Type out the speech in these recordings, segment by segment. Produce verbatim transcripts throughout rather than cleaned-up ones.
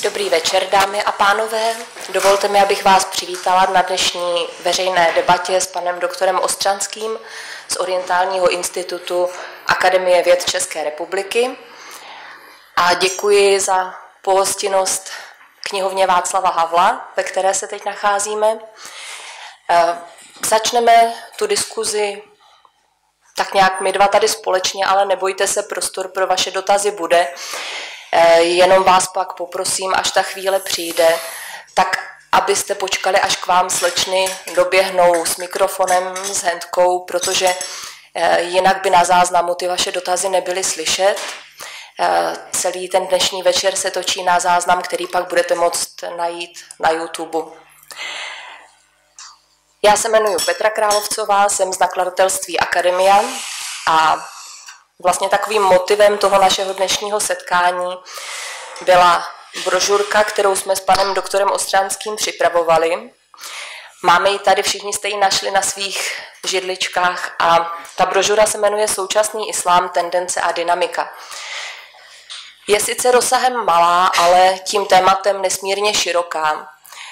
Dobrý večer, dámy a pánové. Dovolte mi, abych vás přivítala na dnešní veřejné debatě s panem doktorem Ostřanským z Orientálního institutu Akademie věd České republiky. A děkuji za pohostinnost knihovně Václava Havla, ve které se teď nacházíme. Začneme tu diskuzi tak nějak my dva tady společně, ale nebojte se, prostor pro vaše dotazy bude. Jenom vás pak poprosím, až ta chvíle přijde, tak abyste počkali, až k vám slečny doběhnou s mikrofonem, s handkou, protože jinak by na záznamu ty vaše dotazy nebyly slyšet. Celý ten dnešní večer se točí na záznam, který pak budete moct najít na YouTube. Já se jmenuji Petra Královcová, jsem z nakladatelství Akademia a vlastně takovým motivem toho našeho dnešního setkání byla brožurka, kterou jsme s panem doktorem Ostřanským připravovali. Máme ji tady, všichni jste ji našli na svých židličkách a ta brožura se jmenuje Současný islám, tendence a dynamika. Je sice rozsahem malá, ale tím tématem nesmírně široká.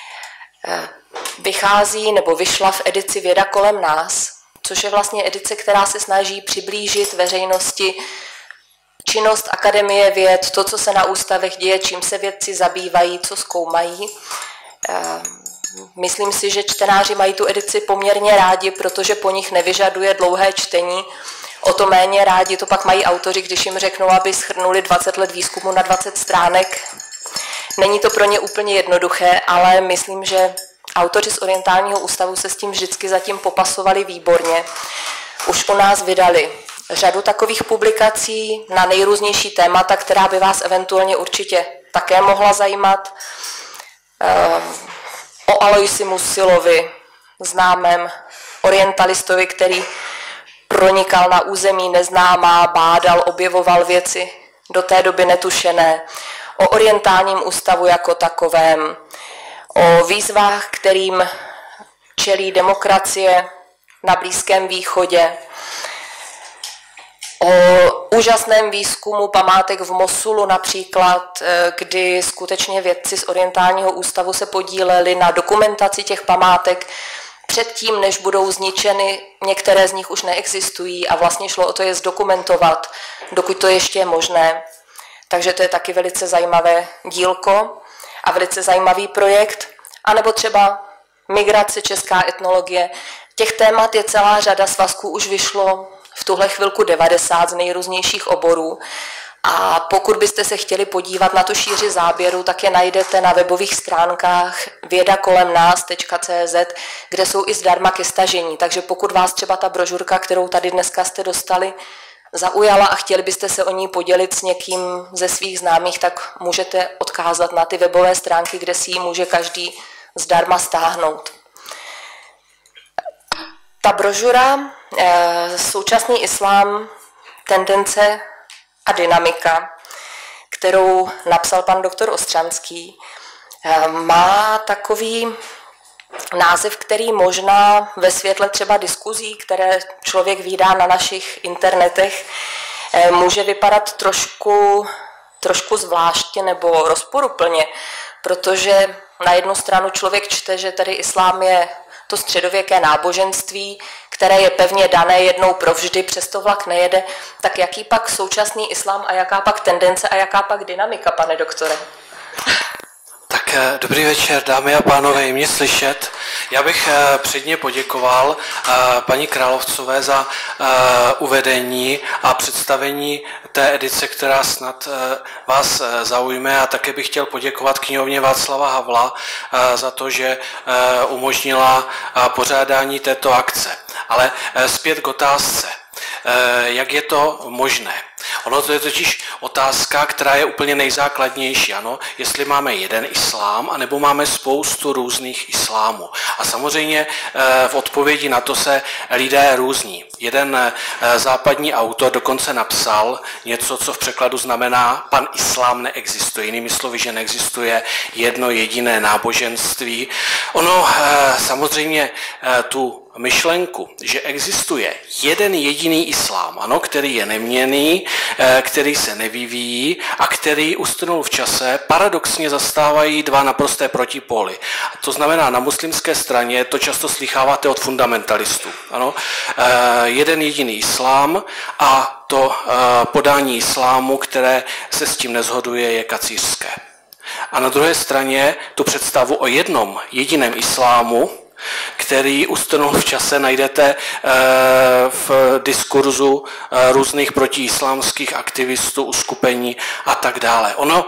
Vychází nebo vyšla v edici Věda kolem nás, což je vlastně edice, která se snaží přiblížit veřejnosti činnost Akademie věd, to, co se na ústavech děje, čím se vědci zabývají, co zkoumají. Myslím si, že čtenáři mají tu edici poměrně rádi, protože po nich nevyžaduje dlouhé čtení. O to méně rádi to pak mají autoři, když jim řeknou, aby shrnuli dvacet let výzkumu na dvacet stránek. Není to pro ně úplně jednoduché, ale myslím, že autoři z Orientálního ústavu se s tím vždycky zatím popasovali výborně. Už u nás vydali řadu takových publikací na nejrůznější témata, která by vás eventuálně určitě také mohla zajímat. O Aloisi Musilovi, známém orientalistovi, který pronikal na území neznámá, bádal, objevoval věci do té doby netušené. O Orientálním ústavu jako takovém, o výzvách, kterým čelí demokracie na Blízkém východě, o úžasném výzkumu památek v Mosulu například, kdy skutečně vědci z Orientálního ústavu se podíleli na dokumentaci těch památek předtím, než budou zničeny, některé z nich už neexistují a vlastně šlo o to je zdokumentovat, dokud to ještě je možné. Takže to je taky velice zajímavé dílko a velice zajímavý projekt. A nebo třeba migrace, česká etnologie. Těch témat je celá řada, svazků už vyšlo v tuhle chvilku devadesát z nejrůznějších oborů. A pokud byste se chtěli podívat na tu šíři záběru, tak je najdete na webových stránkách věda kolem nás tečka cé zet, kde jsou i zdarma ke stažení. Takže pokud vás třeba ta brožurka, kterou tady dneska jste dostali, zaujala a chtěli byste se o ní podělit s někým ze svých známých, tak můžete odkázat na ty webové stránky, kde si ji může každý zdarma stáhnout. Ta brožura Současný islám, tendence a dynamika, kterou napsal pan doktor Ostřanský, má takový název, který možná ve světle třeba diskuzí, které člověk vídá na našich internetech, může vypadat trošku, trošku zvláštně nebo rozporuplně, protože na jednu stranu člověk čte, že tedy islám je to středověké náboženství, které je pevně dané jednou provždy, přesto vlak nejede, tak jaký pak současný islám a jaká pak tendence a jaká pak dynamika, pane doktore? Tak dobrý večer, dámy a pánové, je mě slyšet. Já bych předně poděkoval paní Královcové za uvedení a představení té edice, která snad vás zaujme, a také bych chtěl poděkovat knihovně Václava Havla za to, že umožnila pořádání této akce. Ale zpět k otázce. Jak je to možné? Ono to je totiž otázka, která je úplně nejzákladnější, ano, jestli máme jeden islám, anebo máme spoustu různých islámů. A samozřejmě v odpovědi na to se lidé různí. Jeden západní autor dokonce napsal něco, co v překladu znamená pan islám neexistuje. Jinými slovy, že neexistuje jedno jediné náboženství. Ono samozřejmě tu myšlenku, že existuje jeden jediný islám, ano, který je neměnný, který se nevyvíjí a který ustrnul v čase, paradoxně zastávají dva naprosté protipóly. To znamená, na muslimské straně to často slycháváte od fundamentalistů. Ano, jeden jediný islám a to podání islámu, které se s tím neshoduje, je kacířské. A na druhé straně tu představu o jednom jediném islámu, který ustrnul v čase, najdete v diskurzu různých protiislámských aktivistů, uskupení a tak dále. Ono,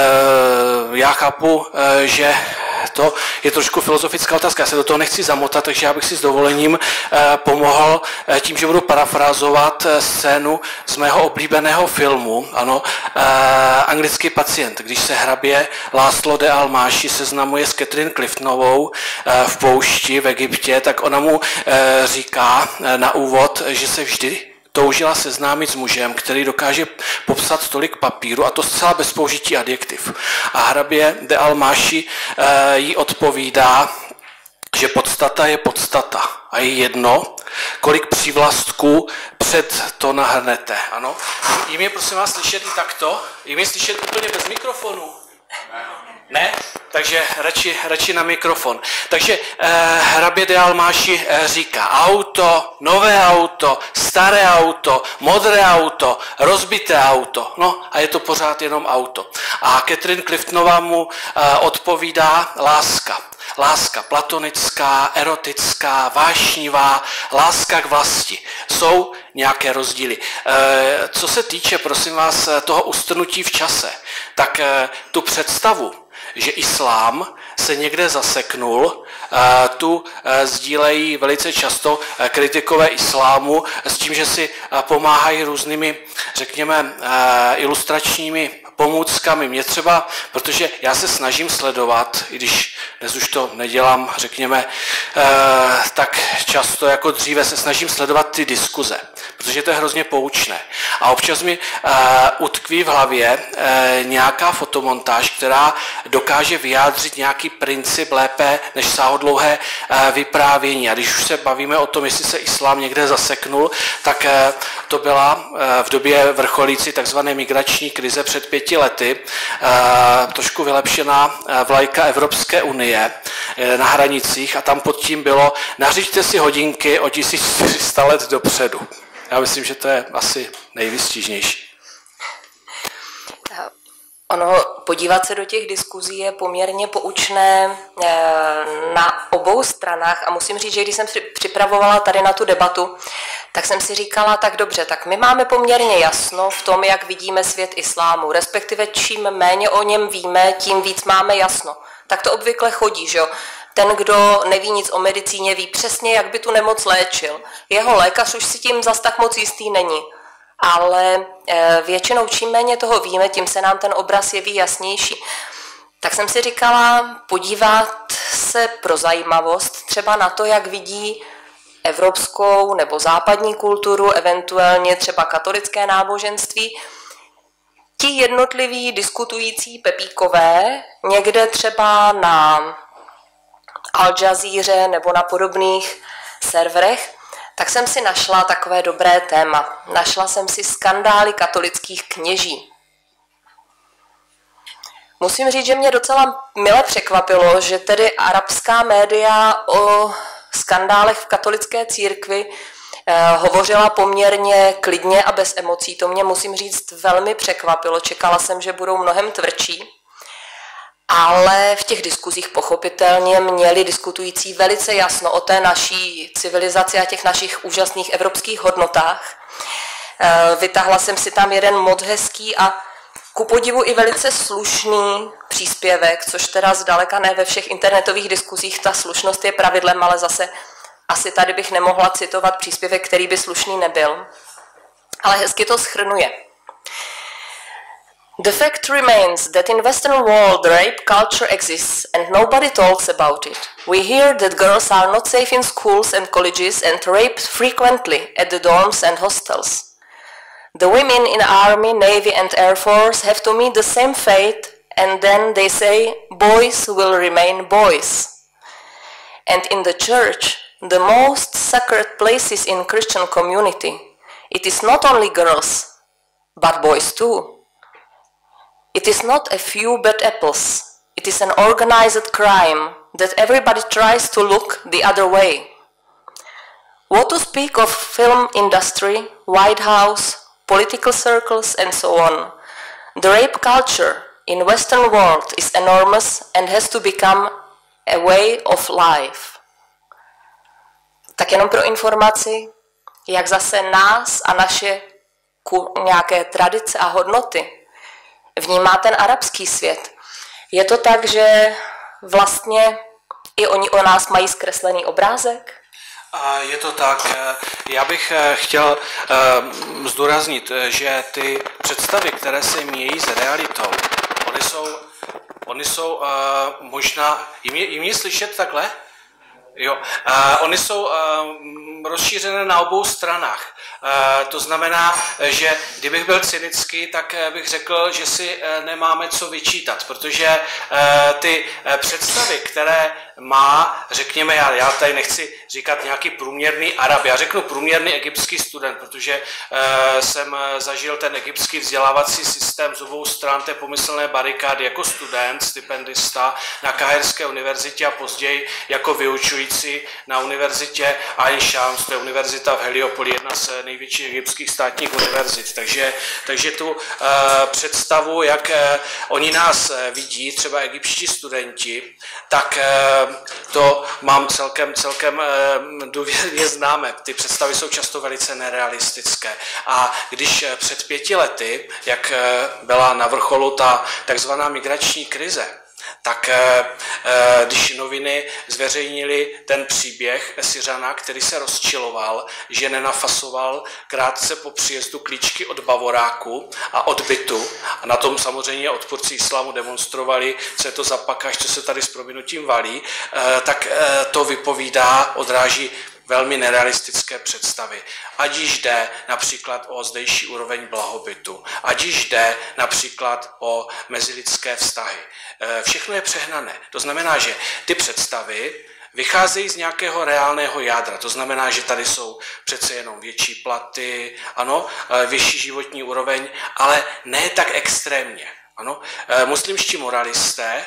já chápu, že to je trošku filozofická otázka, já se do toho nechci zamotat, takže já bych si s dovolením pomohl tím, že budu parafrázovat scénu z mého oblíbeného filmu, ano, Anglický pacient, když se hrabě László de Almási seznamuje s Catherine Cliftonovou v poušti v Egyptě, tak ona mu říká na úvod, že se vždy toužila seznámit s mužem, který dokáže popsat tolik papíru, a to zcela bez použití adjektiv. A hrabě de Almási jí odpovídá, že podstata je podstata a je jedno, kolik přívlastků před to nahrnete. Ano? Jím je prosím vás slyšet i takto? Jím je slyšet úplně bez mikrofonu? Ne? Takže radši, radši na mikrofon. Takže eh, hrabě de Almási eh, říká auto, nové auto, staré auto, modré auto, rozbité auto. No a je to pořád jenom auto. A Catherine Cliftonová mu eh, odpovídá láska. Láska platonická, erotická, vášnivá, láska k vlasti. Jsou nějaké rozdíly. Eh, co se týče, prosím vás, toho ustrnutí v čase, tak eh, tu představu, že islám se někde zaseknul, tu sdílejí velice často kritikové islámu s tím, že si pomáhají různými, řekněme, ilustračními pomůckami. Mě třeba, protože já se snažím sledovat, i když dnes už to nedělám, řekněme, tak často jako dříve, se snažím sledovat ty diskuze, protože to je hrozně poučné. A občas mi utkví v hlavě nějaká fotomontáž, která dokáže vyjádřit nějaký princip lépe než sáhodlouhé vyprávění. A když už se bavíme o tom, jestli se islám někde zaseknul, tak to byla v době vrcholící takzvané migrační krize před pěti lety trošku vylepšená vlajka Evropské unie na hranicích a tam pod tím bylo: nařiďte si hodinky o tisíc čtyři sta let dopředu. Já myslím, že to je asi nejvystižnější. Ono, podívat se do těch diskuzí je poměrně poučné na obou stranách a musím říct, že když jsem připravovala tady na tu debatu, tak jsem si říkala, tak dobře, tak my máme poměrně jasno v tom, jak vidíme svět islámu, respektive čím méně o něm víme, tím víc máme jasno. Tak to obvykle chodí, že jo? Ten, kdo neví nic o medicíně, ví přesně, jak by tu nemoc léčil. Jeho lékař už si tím zas tak moc jistý není. Ale většinou čím méně toho víme, tím se nám ten obraz jeví jasnější. Tak jsem si říkala podívat se pro zajímavost třeba na to, jak vidí evropskou nebo západní kulturu, eventuálně třeba katolické náboženství, ti jednotliví diskutující pepíkové, někde třeba na Al Jazeera nebo na podobných serverech, tak jsem si našla takové dobré téma. Našla jsem si skandály katolických kněží. Musím říct, že mě docela mile překvapilo, že tedy arabská média o skandálech v katolické církvi eh, hovořila poměrně klidně a bez emocí. To mě, musím říct, velmi překvapilo. Čekala jsem, že budou mnohem tvrdší. Ale v těch diskuzích pochopitelně měli diskutující velice jasno o té naší civilizaci a těch našich úžasných evropských hodnotách. Vytáhla jsem si tam jeden moc hezký a ku podivu i velice slušný příspěvek, což teda zdaleka ne ve všech internetových diskuzích, ta slušnost je pravidlem, ale zase asi tady bych nemohla citovat příspěvek, který by slušný nebyl. Ale hezky to shrnuje. The fact remains that in Western world rape culture exists and nobody talks about it. We hear that girls are not safe in schools and colleges and raped frequently at the dorms and hostels. The women in army, navy and air force have to meet the same fate and then they say boys will remain boys. And in the church the most sacred places in Christian community, it is not only girls, but boys too. It is not a few bad apples. It is an organized crime that everybody tries to look the other way. What to speak of film industry, White House, political circles, and so on. The rape culture in Western world is enormous and has to become a way of life. Tak jenom pro informaci, jak zase nás a naše nějaké tradice a hodnoty vnímá ten arabský svět. Je to tak, že vlastně i oni o nás mají zkreslený obrázek? Je to tak. Já bych chtěl zdůraznit, že ty představy, které se míjejí s realitou, oni jsou, oni jsou možná, jim je, jim je slyšet takhle? Jo. Uh, oni jsou uh, rozšířené na obou stranách. Uh, to znamená, že kdybych byl cynický, tak uh, bych řekl, že si uh, nemáme co vyčítat, protože uh, ty uh, představy, které má, řekněme, já, já tady nechci říkat nějaký průměrný Arab, já řeknu průměrný egyptský student, protože uh, jsem zažil ten egyptský vzdělávací systém z obou stran té pomyslné barikády jako student, stipendista na Káhirské univerzitě a později jako vyučující na univerzitě Ain Shams, to je univerzita v Heliopoli, jedna z největších egyptských státních univerzit. Takže, takže tu uh, představu, jak uh, oni nás uh, vidí, třeba egyptští studenti, tak uh, to mám celkem, celkem uh, důvěrně známe. Ty představy jsou často velice nerealistické. A když uh, před pěti lety, jak uh, byla na vrcholu ta takzvaná migrační krize, tak když noviny zveřejnili ten příběh Syřana, který se rozčiloval, že nenafasoval krátce po příjezdu klíčky od Bavoráku a od bytu, a na tom samozřejmě odpůrci islámu demonstrovali, co je to za pakaž, co se tady s prominutím valí, tak to vypovídá, odráží velmi nerealistické představy. Ať již jde například o zdejší úroveň blahobytu, ať již jde například o mezilidské vztahy. Všechno je přehnané. To znamená, že ty představy vycházejí z nějakého reálného jádra. To znamená, že tady jsou přece jenom větší platy, ano, vyšší životní úroveň, ale ne tak extrémně. Ano. Muslimští moralisté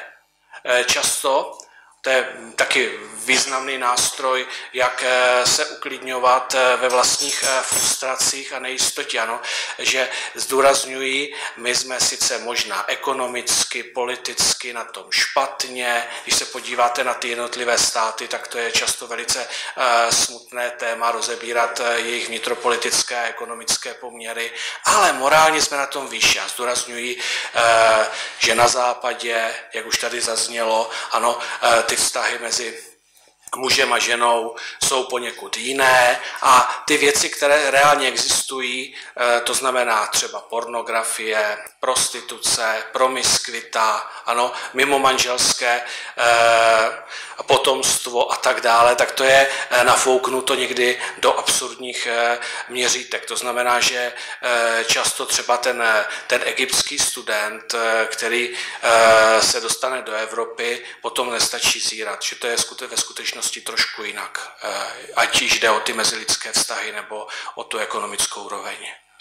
často, to je taky významný nástroj, jak se uklidňovat ve vlastních frustracích a nejistotě, ano, že zdůrazňují, my jsme sice možná ekonomicky, politicky na tom špatně, když se podíváte na ty jednotlivé státy, tak to je často velice smutné téma rozebírat jejich vnitropolitické a ekonomické poměry, ale morálně jsme na tom výš a zdůrazňují, že na západě, jak už tady zaznělo, ano, ty vztahy mezi mužem a ženou jsou poněkud jiné a ty věci, které reálně existují, to znamená třeba pornografie, prostituce, promiskvita, ano, mimo manželské potomstvo a tak dále, tak to je nafouknuto někdy do absurdních měřítek. To znamená, že často třeba ten, ten egyptský student, který se dostane do Evropy, potom nestačí zírat, že to je ve skutečnosti trošku jinak, ať již jde o ty mezilidské vztahy nebo o tu ekonomickou úroveň.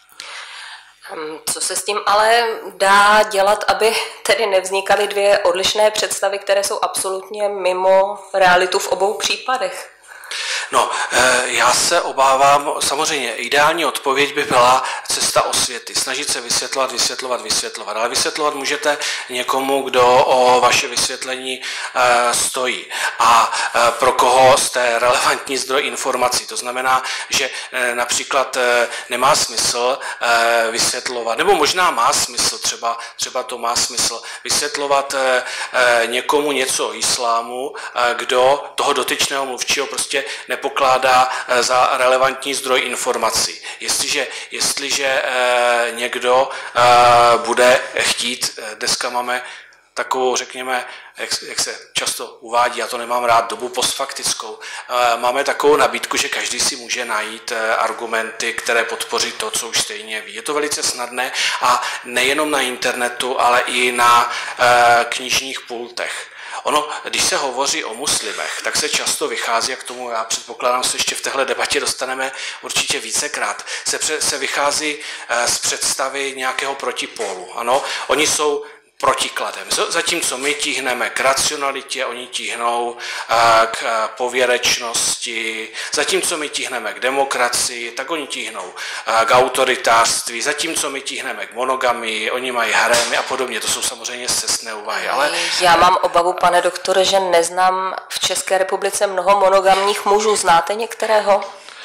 Co se s tím ale dá dělat, aby tedy nevznikaly dvě odlišné představy, které jsou absolutně mimo realitu v obou případech? No, já se obávám, samozřejmě ideální odpověď by byla cesta osvěty, snažit se vysvětlovat, vysvětlovat, vysvětlovat, ale vysvětlovat můžete někomu, kdo o vaše vysvětlení stojí a pro koho jste relevantní zdroj informací. To znamená, že například nemá smysl vysvětlovat, nebo možná má smysl, třeba, třeba to má smysl, vysvětlovat někomu něco o islámu, kdo toho dotyčného mluvčího prostě nepokládá za relevantní zdroj informací. Jestliže, jestliže někdo bude chtít, dneska máme takovou, řekněme, jak, jak se často uvádí, já to nemám rád, dobu postfaktickou, máme takovou nabídku, že každý si může najít argumenty, které podpoří to, co už stejně ví. Je to velice snadné a nejenom na internetu, ale i na knižních pultech. ono, když se hovoří o muslimech, tak se často vychází, a k tomu já předpokládám, se ještě v téhle debatě dostaneme určitě vícekrát, se, pře, se vychází z představy nějakého protipólu. Ano, oni jsou protikladem. Zatímco my tíhneme k racionalitě, oni tíhnou k pověrečnosti, zatímco my tíhneme k demokracii, tak oni tíhnou k autoritářství, zatímco my tíhneme k monogamii, oni mají harémy a podobně. To jsou samozřejmě scestné úvahy. Ale... Já mám obavu, pane doktore, že neznám v České republice mnoho monogamních mužů. Znáte některého?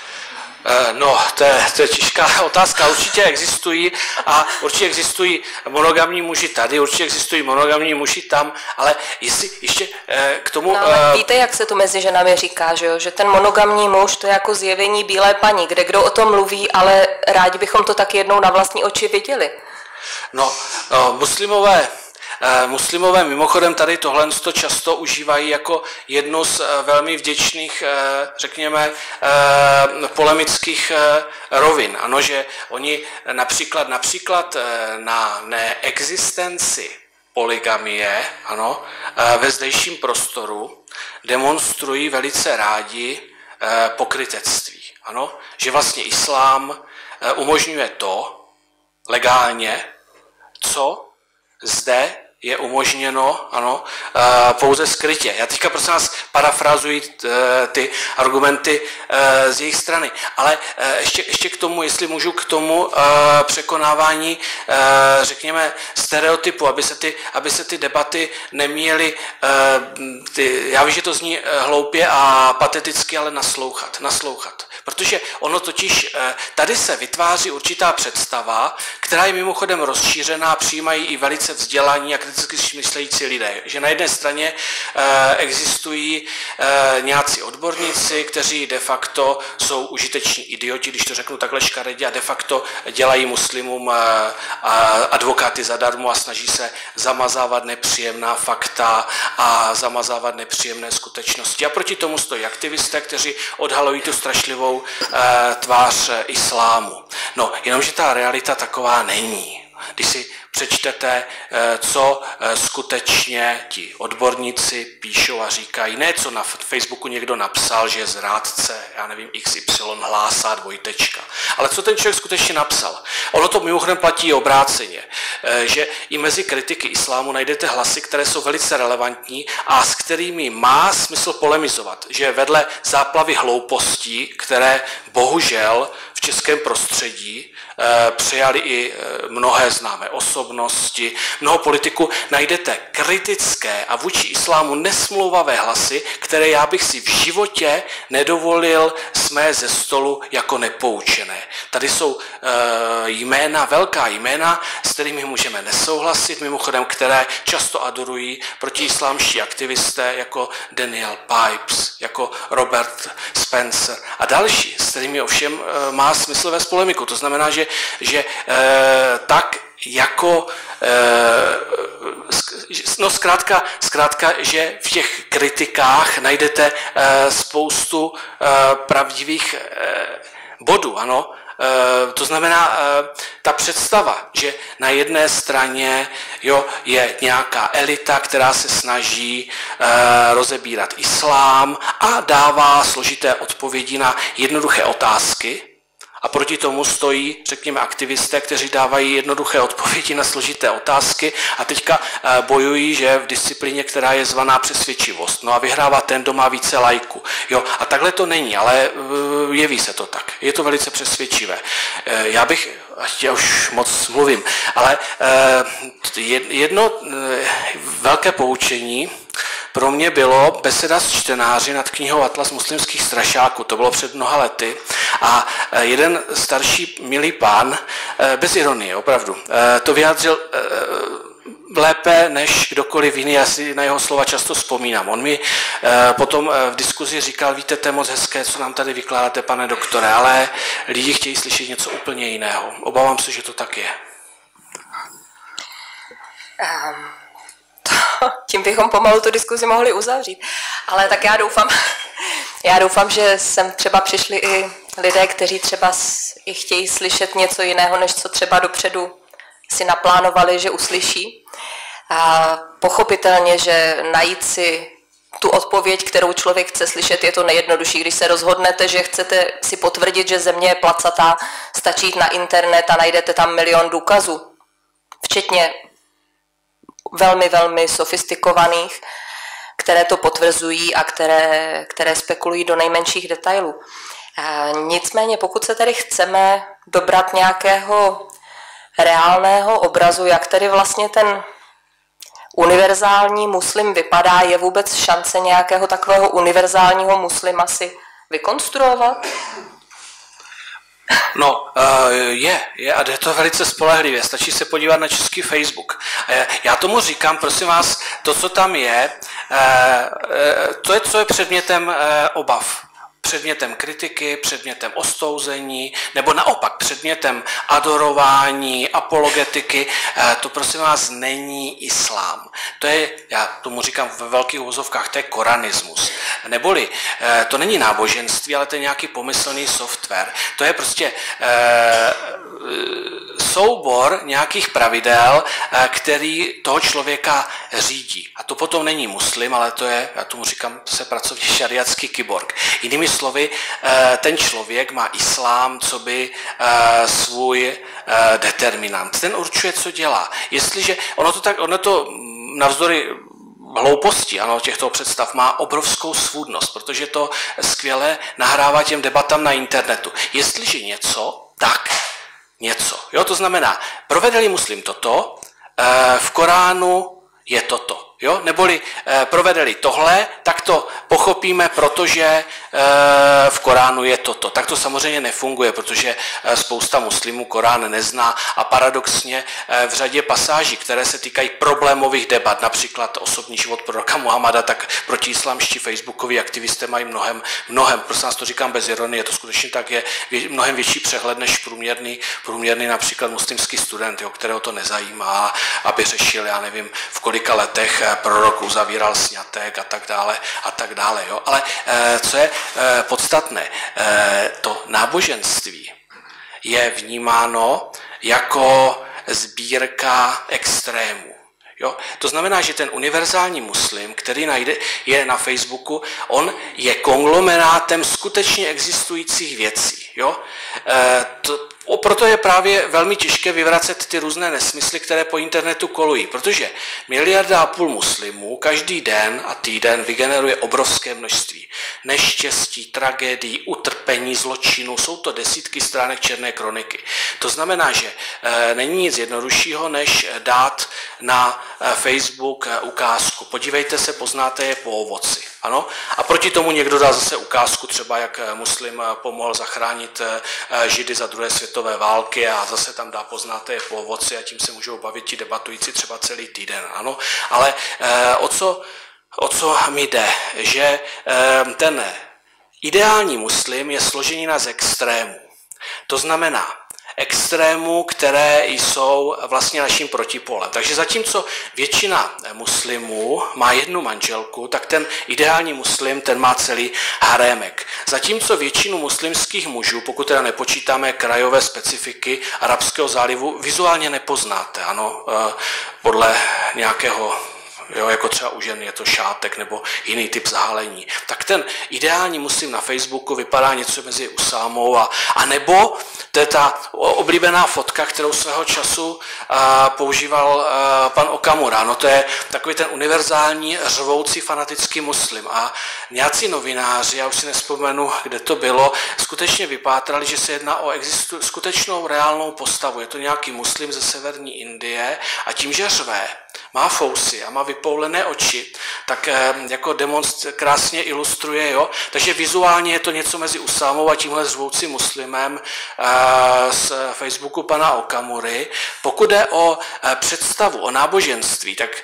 No, to je, to je těžká otázka. Určitě existují a určitě existují monogamní muži tady, určitě existují monogamní muži tam, ale jestli ještě k tomu... No, ale víte, jak se to mezi ženami říká, že jo? Že ten monogamní muž to je jako zjevení bílé paní, kde kdo o tom mluví, ale rádi bychom to taky jednou na vlastní oči viděli. No, no muslimové... Muslimové mimochodem tady tohle často užívají jako jednu z velmi vděčných, řekněme, polemických rovin. Ano, že oni například, například na neexistenci polygamie, ano, ve zdejším prostoru demonstrují velice rádi pokrytectví. Ano, že vlastně islám umožňuje to legálně, co zde je umožněno, ano, pouze skrytě. Já teďka prosím vás parafrazuji ty argumenty z jejich strany. Ale ještě, ještě k tomu, jestli můžu k tomu překonávání, řekněme, stereotypu, aby se ty, aby se ty debaty neměly, ty, já vím, že to zní hloupě a pateticky, ale naslouchat, naslouchat. Protože ono totiž, tady se vytváří určitá představa, která je mimochodem rozšířená, přijímají i velice vzdělaní a kriticky myslející lidé. Že na jedné straně existují nějací odborníci, kteří de facto jsou užiteční idioti, když to řeknu takhle škaredě, a de facto dělají muslimům advokáty zadarmo a snaží se zamazávat nepříjemná fakta a zamazávat nepříjemné skutečnosti. A proti tomu stojí aktivisté, kteří odhalují tu strašlivou tvář islámu. No, jenomže ta realita taková není. Když si přečtete, co skutečně ti odborníci píšou a říkají, ne co na Facebooku někdo napsal, že je zrádce, já nevím, iks ypsilon hlásá dvojtečka, ale co ten člověk skutečně napsal. Ono to mimochodem platí obráceně, že i mezi kritiky islámu najdete hlasy, které jsou velice relevantní a s kterými má smysl polemizovat, že vedle záplavy hloupostí, které bohužel v českém prostředí přijali i mnohé známé osobnosti, mnoho politiků, najdete kritické a vůči islámu nesmlouvavé hlasy, které já bych si v životě nedovolil smést ze stolu jako nepoučené. Tady jsou jména, velká jména, s kterými můžeme nesouhlasit, mimochodem, které často adorují protiislámští aktivisté jako Daniel Pipes, jako Robert Spencer a další, s kterými ovšem má smysl vést polemiku. To znamená, že, že tak jako, no zkrátka, zkrátka, že v těch kritikách najdete spoustu pravdivých bodů, ano. To znamená, ta představa, že na jedné straně jo, je nějaká elita, která se snaží rozebírat islám a dává složité odpovědi na jednoduché otázky, a proti tomu stojí, řekněme, aktivisté, kteří dávají jednoduché odpovědi na složité otázky a teďka bojují, že v disciplíně, která je zvaná přesvědčivost. No a vyhrává ten, kdo má více lajků. Jo, a takhle to není, ale jeví se to tak. Je to velice přesvědčivé. Já bych, ať já už moc mluvím, ale jedno velké poučení pro mě bylo beseda s čtenáři nad knihou Atlas muslimských strašáků. To bylo před mnoha lety. A jeden starší milý pán, bez ironie, opravdu, to vyjádřil lépe než kdokoliv jiný, já si na jeho slova často vzpomínám. On mi potom v diskuzi říkal, víte, to je moc hezké, co nám tady vykládáte, pane doktore, ale lidi chtějí slyšet něco úplně jiného. Obávám se, že to tak je. Um. Tím bychom pomalu tu diskuzi mohli uzavřít. Ale tak já doufám, já doufám, že sem třeba přišli i lidé, kteří třeba i chtějí slyšet něco jiného, než co třeba dopředu si naplánovali, že uslyší. A pochopitelně, že najít si tu odpověď, kterou člověk chce slyšet, je to nejjednodušší. Když se rozhodnete, že chcete si potvrdit, že země je placatá, stačí jít na internet a najdete tam milion důkazů, včetně velmi, velmi sofistikovaných, které to potvrzují a které, které spekulují do nejmenších detailů. A nicméně, pokud se tedy chceme dobrat nějakého reálného obrazu, jak tedy vlastně ten univerzální muslim vypadá, je vůbec šance nějakého takového univerzálního muslima si vykonstruovat? No, je, je a je to velice spolehlivě, stačí se podívat na český Facebook. Já tomu říkám, prosím vás, to, co tam je, to je, co je předmětem obav. Předmětem kritiky, předmětem ostouzení, nebo naopak předmětem adorování, apologetiky, to prosím vás není islám. To je, já tomu říkám ve velkých uvozovkách, to je koranismus. Neboli to není náboženství, ale to je nějaký pomyslný software. To je prostě eh, soubor nějakých pravidel, který toho člověka řídí. A to potom není muslim, ale to je, já tomu říkám, to se pracovně šariatský kyborg. Jinými slovy, ten člověk má islám, co by svůj determinant. Ten určuje, co dělá. Jestliže, ono to tak, ono to navzdory hlouposti, ano, těchto představ má obrovskou svůdnost, protože to skvěle nahrává těm debatám na internetu. Jestliže něco, tak něco. Jo, to znamená, provede-li muslim toto, v Koránu je toto. Jo? Neboli eh, provede-li tohle, tak to pochopíme, protože eh, v Koránu je toto. Tak to samozřejmě nefunguje, protože eh, spousta muslimů Korán nezná a paradoxně eh, v řadě pasáží, které se týkají problémových debat, například osobní život proroka Muhammada, tak protiislámští facebookoví aktivisté mají mnohem, mnohem, prostě nás to říkám bez ironie, to skutečně tak je vě, mnohem větší přehled než průměrný, průměrný například muslimský student, jo, kterého to nezajímá, aby řešil, já nevím, v kolika letech prorok uzavíral sňatek a tak dále a tak dále. Jo. Ale e, co je e, podstatné, e, to náboženství je vnímáno jako sbírka extrémů. Jo? To znamená, že ten univerzální muslim, který najde, je na Facebooku, on je konglomerátem skutečně existujících věcí. Jo? E, to, proto je právě velmi těžké vyvracet ty různé nesmysly, které po internetu kolují, protože miliarda a půl muslimů každý den a týden vygeneruje obrovské množství neštěstí, tragédií, utrpení, zločinů, jsou to desítky stránek černé kroniky. To znamená, že e, není nic jednoduššího, než dát na e, Facebook e, ukázku. Podívejte se, poznáte je po ovoci. Ano? A proti tomu někdo dá zase ukázku, třeba jak muslim pomohl zachránit Židy za druhé světové války a zase tam dá poznáte je po ovoci a tím se můžou bavit ti debatující třeba celý týden. Ano? Ale eh, o, co, o co mi jde? Že eh, ten ideální muslim je složenina z extrémů. To znamená, extrémů, které jsou vlastně naším protipolem. Takže zatímco většina muslimů má jednu manželku, tak ten ideální muslim, ten má celý harémek. Zatímco většinu muslimských mužů, pokud teda nepočítáme krajové specifiky Arabského zálivu, vizuálně nepoznáte, ano, podle nějakého, jo, jako třeba u žen je to šátek nebo jiný typ zahalení. Tak ten ideální muslim na Facebooku vypadá něco mezi Usámou a, a nebo to je ta oblíbená fotka, kterou svého času a, používal a, pan Okamura. No to je takový ten univerzální řvoucí fanatický muslim. A nějací novináři, já už si nespomenu, kde to bylo, skutečně vypátrali, že se jedná o existu, skutečnou reálnou postavu. Je to nějaký muslim ze severní Indie a tím, že řve, má fousy a má vypoulené oči, tak jako demonstr krásně ilustruje, jo. Takže vizuálně je to něco mezi Usámou a tímhle řvoucím muslimem z Facebooku pana Okamury. Pokud jde o představu, o náboženství, tak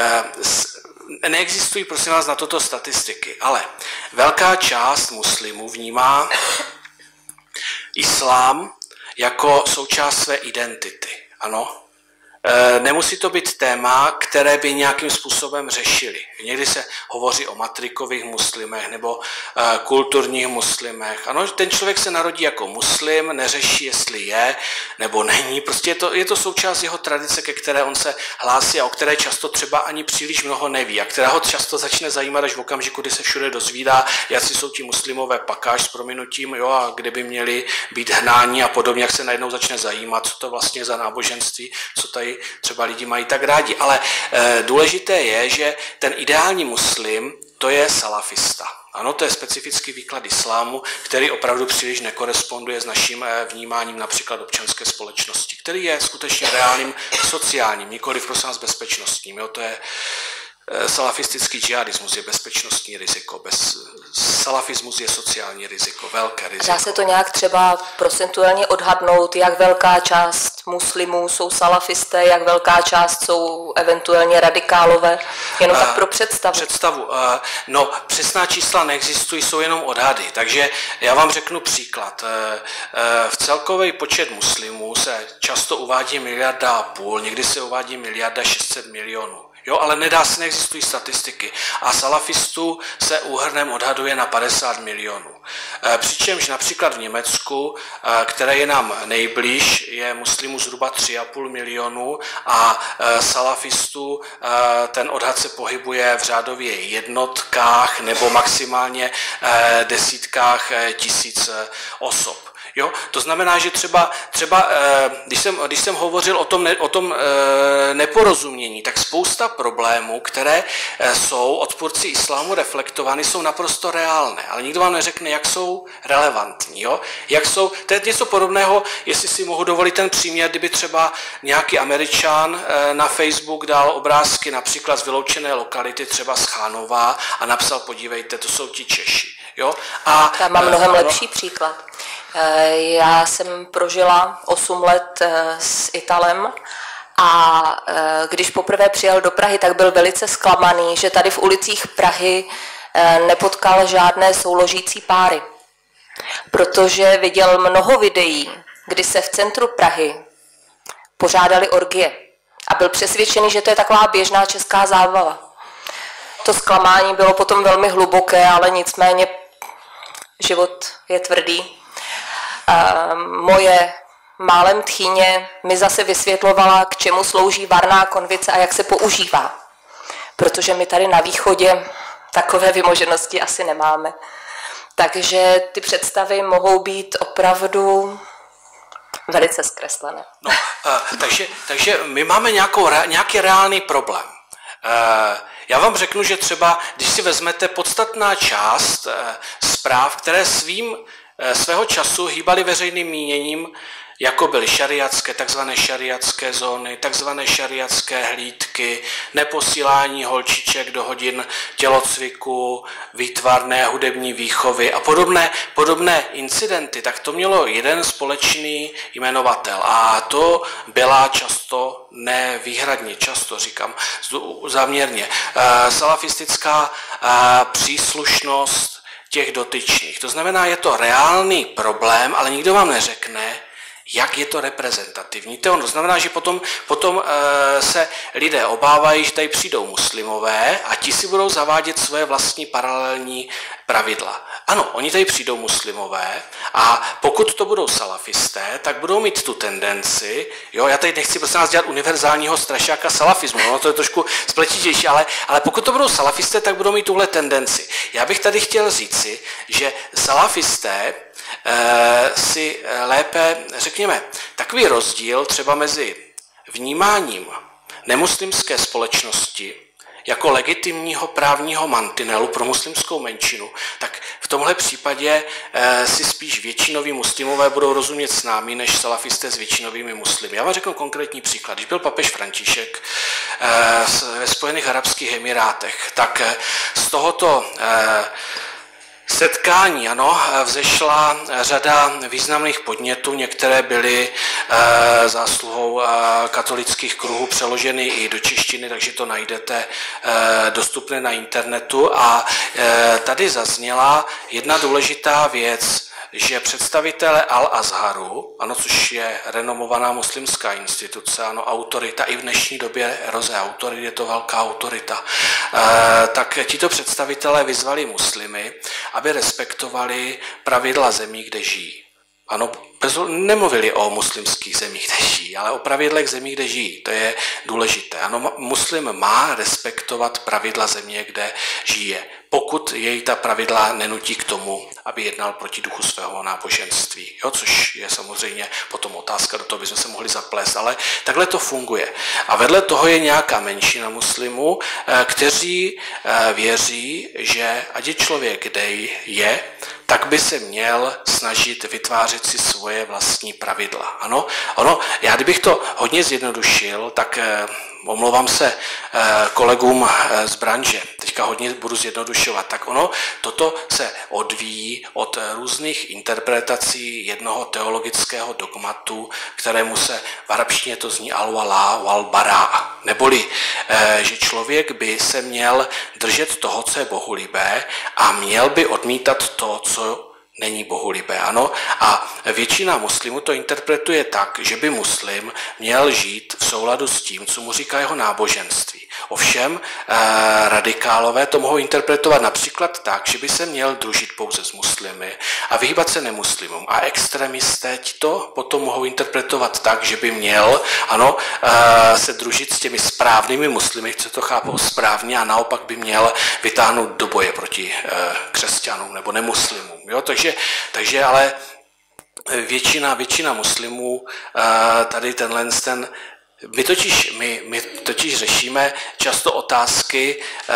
neexistují, prosím vás, na toto statistiky, ale velká část muslimů vnímá islám jako součást své identity, ano. Nemusí to být téma, které by nějakým způsobem řešili. Někdy se hovoří o matrikových muslimech nebo kulturních muslimech. Ano, ten člověk se narodí jako muslim, neřeší, jestli je nebo není. Prostě je to, je to součást jeho tradice, ke které on se hlásí a o které často třeba ani příliš mnoho neví a která ho často začne zajímat až v okamžiku, kdy se všude dozvídá, jací jsou ti muslimové pakáž s prominutím, jo, a kde by měli být hnáni a podobně, jak se najednou začne zajímat, co to vlastně za náboženství, co tady třeba lidi mají tak rádi. Ale e, důležité je, že ten ideální muslim, to je salafista. Ano, to je specifický výklad islámu, který opravdu příliš nekoresponduje s naším vnímáním například občanské společnosti, který je skutečně reálným sociálním, nikoliv prosím nás bezpečnostním. Jo, to je salafistický džihadismus je bezpečnostní riziko, bez, salafismus je sociální riziko, velké riziko. Dá se to nějak třeba procentuálně odhadnout, jak velká část muslimů jsou salafisté, jak velká část jsou eventuálně radikálové, jenom tak pro představu. Představu. No, přesná čísla neexistují, jsou jenom odhady, takže já vám řeknu příklad. V celkový počet muslimů se často uvádí miliarda a půl, někdy se uvádí miliarda šest set milionů. Jo, ale nedá se, neexistují statistiky. A salafistů se úhrnem odhaduje na padesát milionů. Přičemž například v Německu, které je nám nejblíž, je muslimů zhruba tři a půl milionu a salafistů ten odhad se pohybuje v řádově jednotkách nebo maximálně desítkách tisíc osob. Jo? To znamená, že třeba, třeba když, jsem, když jsem hovořil o tom, ne, o tom neporozumění, tak spousta problémů, které jsou odpůrci islámu reflektovány, jsou naprosto reálné, ale nikdo vám neřekne, jak jsou relevantní. Jo? Jak jsou, to je něco podobného, jestli si mohu dovolit ten příměr, kdyby třeba nějaký Američan na Facebook dal obrázky například z vyloučené lokality, třeba z Chánova a napsal, podívejte, to jsou ti Češi. Jo? A, Já mám mnohem lepší příklad. Já jsem prožila osm let s Italem a když poprvé přijel do Prahy, tak byl velice zklamaný, že tady v ulicích Prahy nepotkal žádné souložící páry, protože viděl mnoho videí, kdy se v centru Prahy pořádaly orgie a byl přesvědčený, že to je taková běžná česká zábava. To zklamání bylo potom velmi hluboké, ale nicméně život je tvrdý. Moje málem tchýně mi zase vysvětlovala, k čemu slouží varná konvice a jak se používá. Protože my tady na východě takové vymoženosti asi nemáme. Takže ty představy mohou být opravdu velice zkreslené. No, uh, takže, takže my máme nějakou, nějaký reálný problém. Uh, já vám řeknu, že třeba, když si vezmete podstatná část uh, zpráv, které svým svého času hýbali veřejným míněním, jako byly šariatské, takzvané šariatské zóny, takzvané šariatské hlídky, neposílání holčiček do hodin tělocviku, výtvarné hudební výchovy a podobné, podobné incidenty, tak to mělo jeden společný jmenovatel a to byla často, ne výhradně, často říkám záměrně, salafistická příslušnost těch dotyčných. To znamená, je to reálný problém, ale nikdo vám neřekne, jak je to reprezentativní. To znamená, že potom, potom e, se lidé obávají, že tady přijdou muslimové a ti si budou zavádět svoje vlastní paralelní pravidla. Ano, oni tady přijdou muslimové a pokud to budou salafisté, tak budou mít tu tendenci, jo, já tady nechci prostě nás dělat univerzálního strašáka salafismu, no, to je trošku spletitější, ale, ale pokud to budou salafisté, tak budou mít tuhle tendenci. Já bych tady chtěl říci, že salafisté e, si lépe, řekněme, takový rozdíl třeba mezi vnímáním nemuslimské společnosti jako legitimního právního mantinelu pro muslimskou menšinu, tak v tomhle případě e, si spíš většinoví muslimové budou rozumět s námi, než salafisté s většinovými muslimy. Já vám řeknu konkrétní příklad. Když byl papež František e, ve Spojených arabských emirátech, tak e, z tohoto e, setkání, ano, vzešla řada významných podnětů, některé byly e, zásluhou e, katolických kruhů přeloženy i do češtiny, takže to najdete e, dostupné na internetu. A e, tady zazněla jedna důležitá věc, že představitelé Al-Azharu, ano, což je renomovaná muslimská instituce, ano, autorita, i v dnešní době eroze autorit, je to velká autorita, e, tak tito představitelé vyzvali muslimy, aby respektovali pravidla zemí, kde žijí. Ano, nemluvili o muslimských zemích, kde žijí, ale o pravidlech zemí, kde žijí. To je důležité. Ano, muslim má respektovat pravidla země, kde žije, pokud jej ta pravidla nenutí k tomu, aby jednal proti duchu svého náboženství. Jo, což je samozřejmě potom otázka, do toho bychom se mohli zaplést, ale takhle to funguje. A vedle toho je nějaká menšina muslimů, kteří věří, že ať je člověk kde je, tak by se měl snažit vytvářet si svoje vlastní pravidla. Ano, ono, já kdybych to hodně zjednodušil, tak eh, omlouvám se eh, kolegům eh, z branže, teďka hodně budu zjednodušovat, tak ono, toto se odvíjí od různých interpretací jednoho teologického dogmatu, kterému se v arabštině to zní al-wala wal-bara, neboli, eh, že člověk by se měl držet toho, co je bohulibé, a měl by odmítat to, co není bohulibé, ano. A většina muslimů to interpretuje tak, že by muslim měl žít v souladu s tím, co mu říká jeho náboženství. Ovšem, eh, radikálové to mohou interpretovat například tak, že by se měl družit pouze s muslimy a vyhýbat se nemuslimům. A extremisté to potom mohou interpretovat tak, že by měl, ano, eh, se družit s těmi správnými muslimy, co to chápou správně, a naopak by měl vytáhnout do boje proti eh, křesťanům nebo nemuslimům. Jo? Takže, takže ale většina, většina muslimů eh, tady tenhle ten My totiž, my, my totiž řešíme často otázky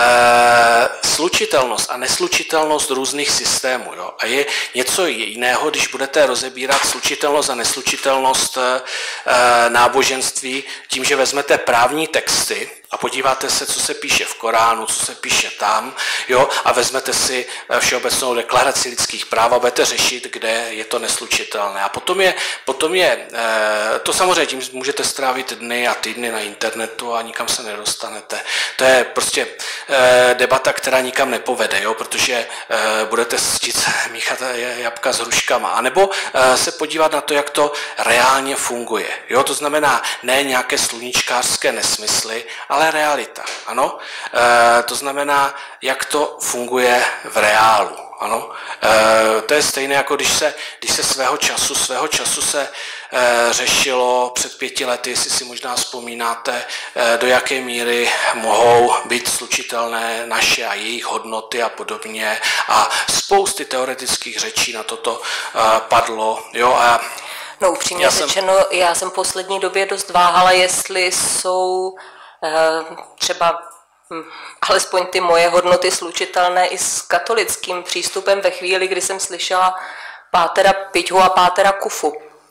e, slučitelnost a neslučitelnost různých systémů. Jo? A je něco jiného, když budete rozebírat slučitelnost a neslučitelnost e, náboženství tím, že vezmete právní texty a podíváte se, co se píše v Koránu, co se píše tam, jo? A vezmete si Všeobecnou deklaraci lidských práv a budete řešit, kde je to neslučitelné. A potom je, potom je e, to samozřejmě tím můžete strávit dny a týdny na internetu a nikam se nedostanete. To je prostě e, debata, která nikam nepovede, jo? Protože e, budete chtít míchat jabka s hruškama. A nebo e, se podívat na to, jak to reálně funguje. Jo? To znamená ne nějaké sluníčkářské nesmysly, ale realita. Ano? E, to znamená, jak to funguje v reálu. Ano? E, to je stejné, jako když se, když se svého času, svého času se e, řešilo před pěti lety, jestli si možná vzpomínáte, e, do jaké míry mohou být slučitelné naše a jejich hodnoty a podobně. A spousty teoretických řečí na toto e, padlo. Jo? A no upřímně řečeno, jsem... já jsem v poslední době dost váhala, jestli jsou e, třeba Hm, alespoň ty moje hodnoty slučitelné i s katolickým přístupem ve chvíli, kdy jsem slyšela pátera Piťhu a pátera Kufu.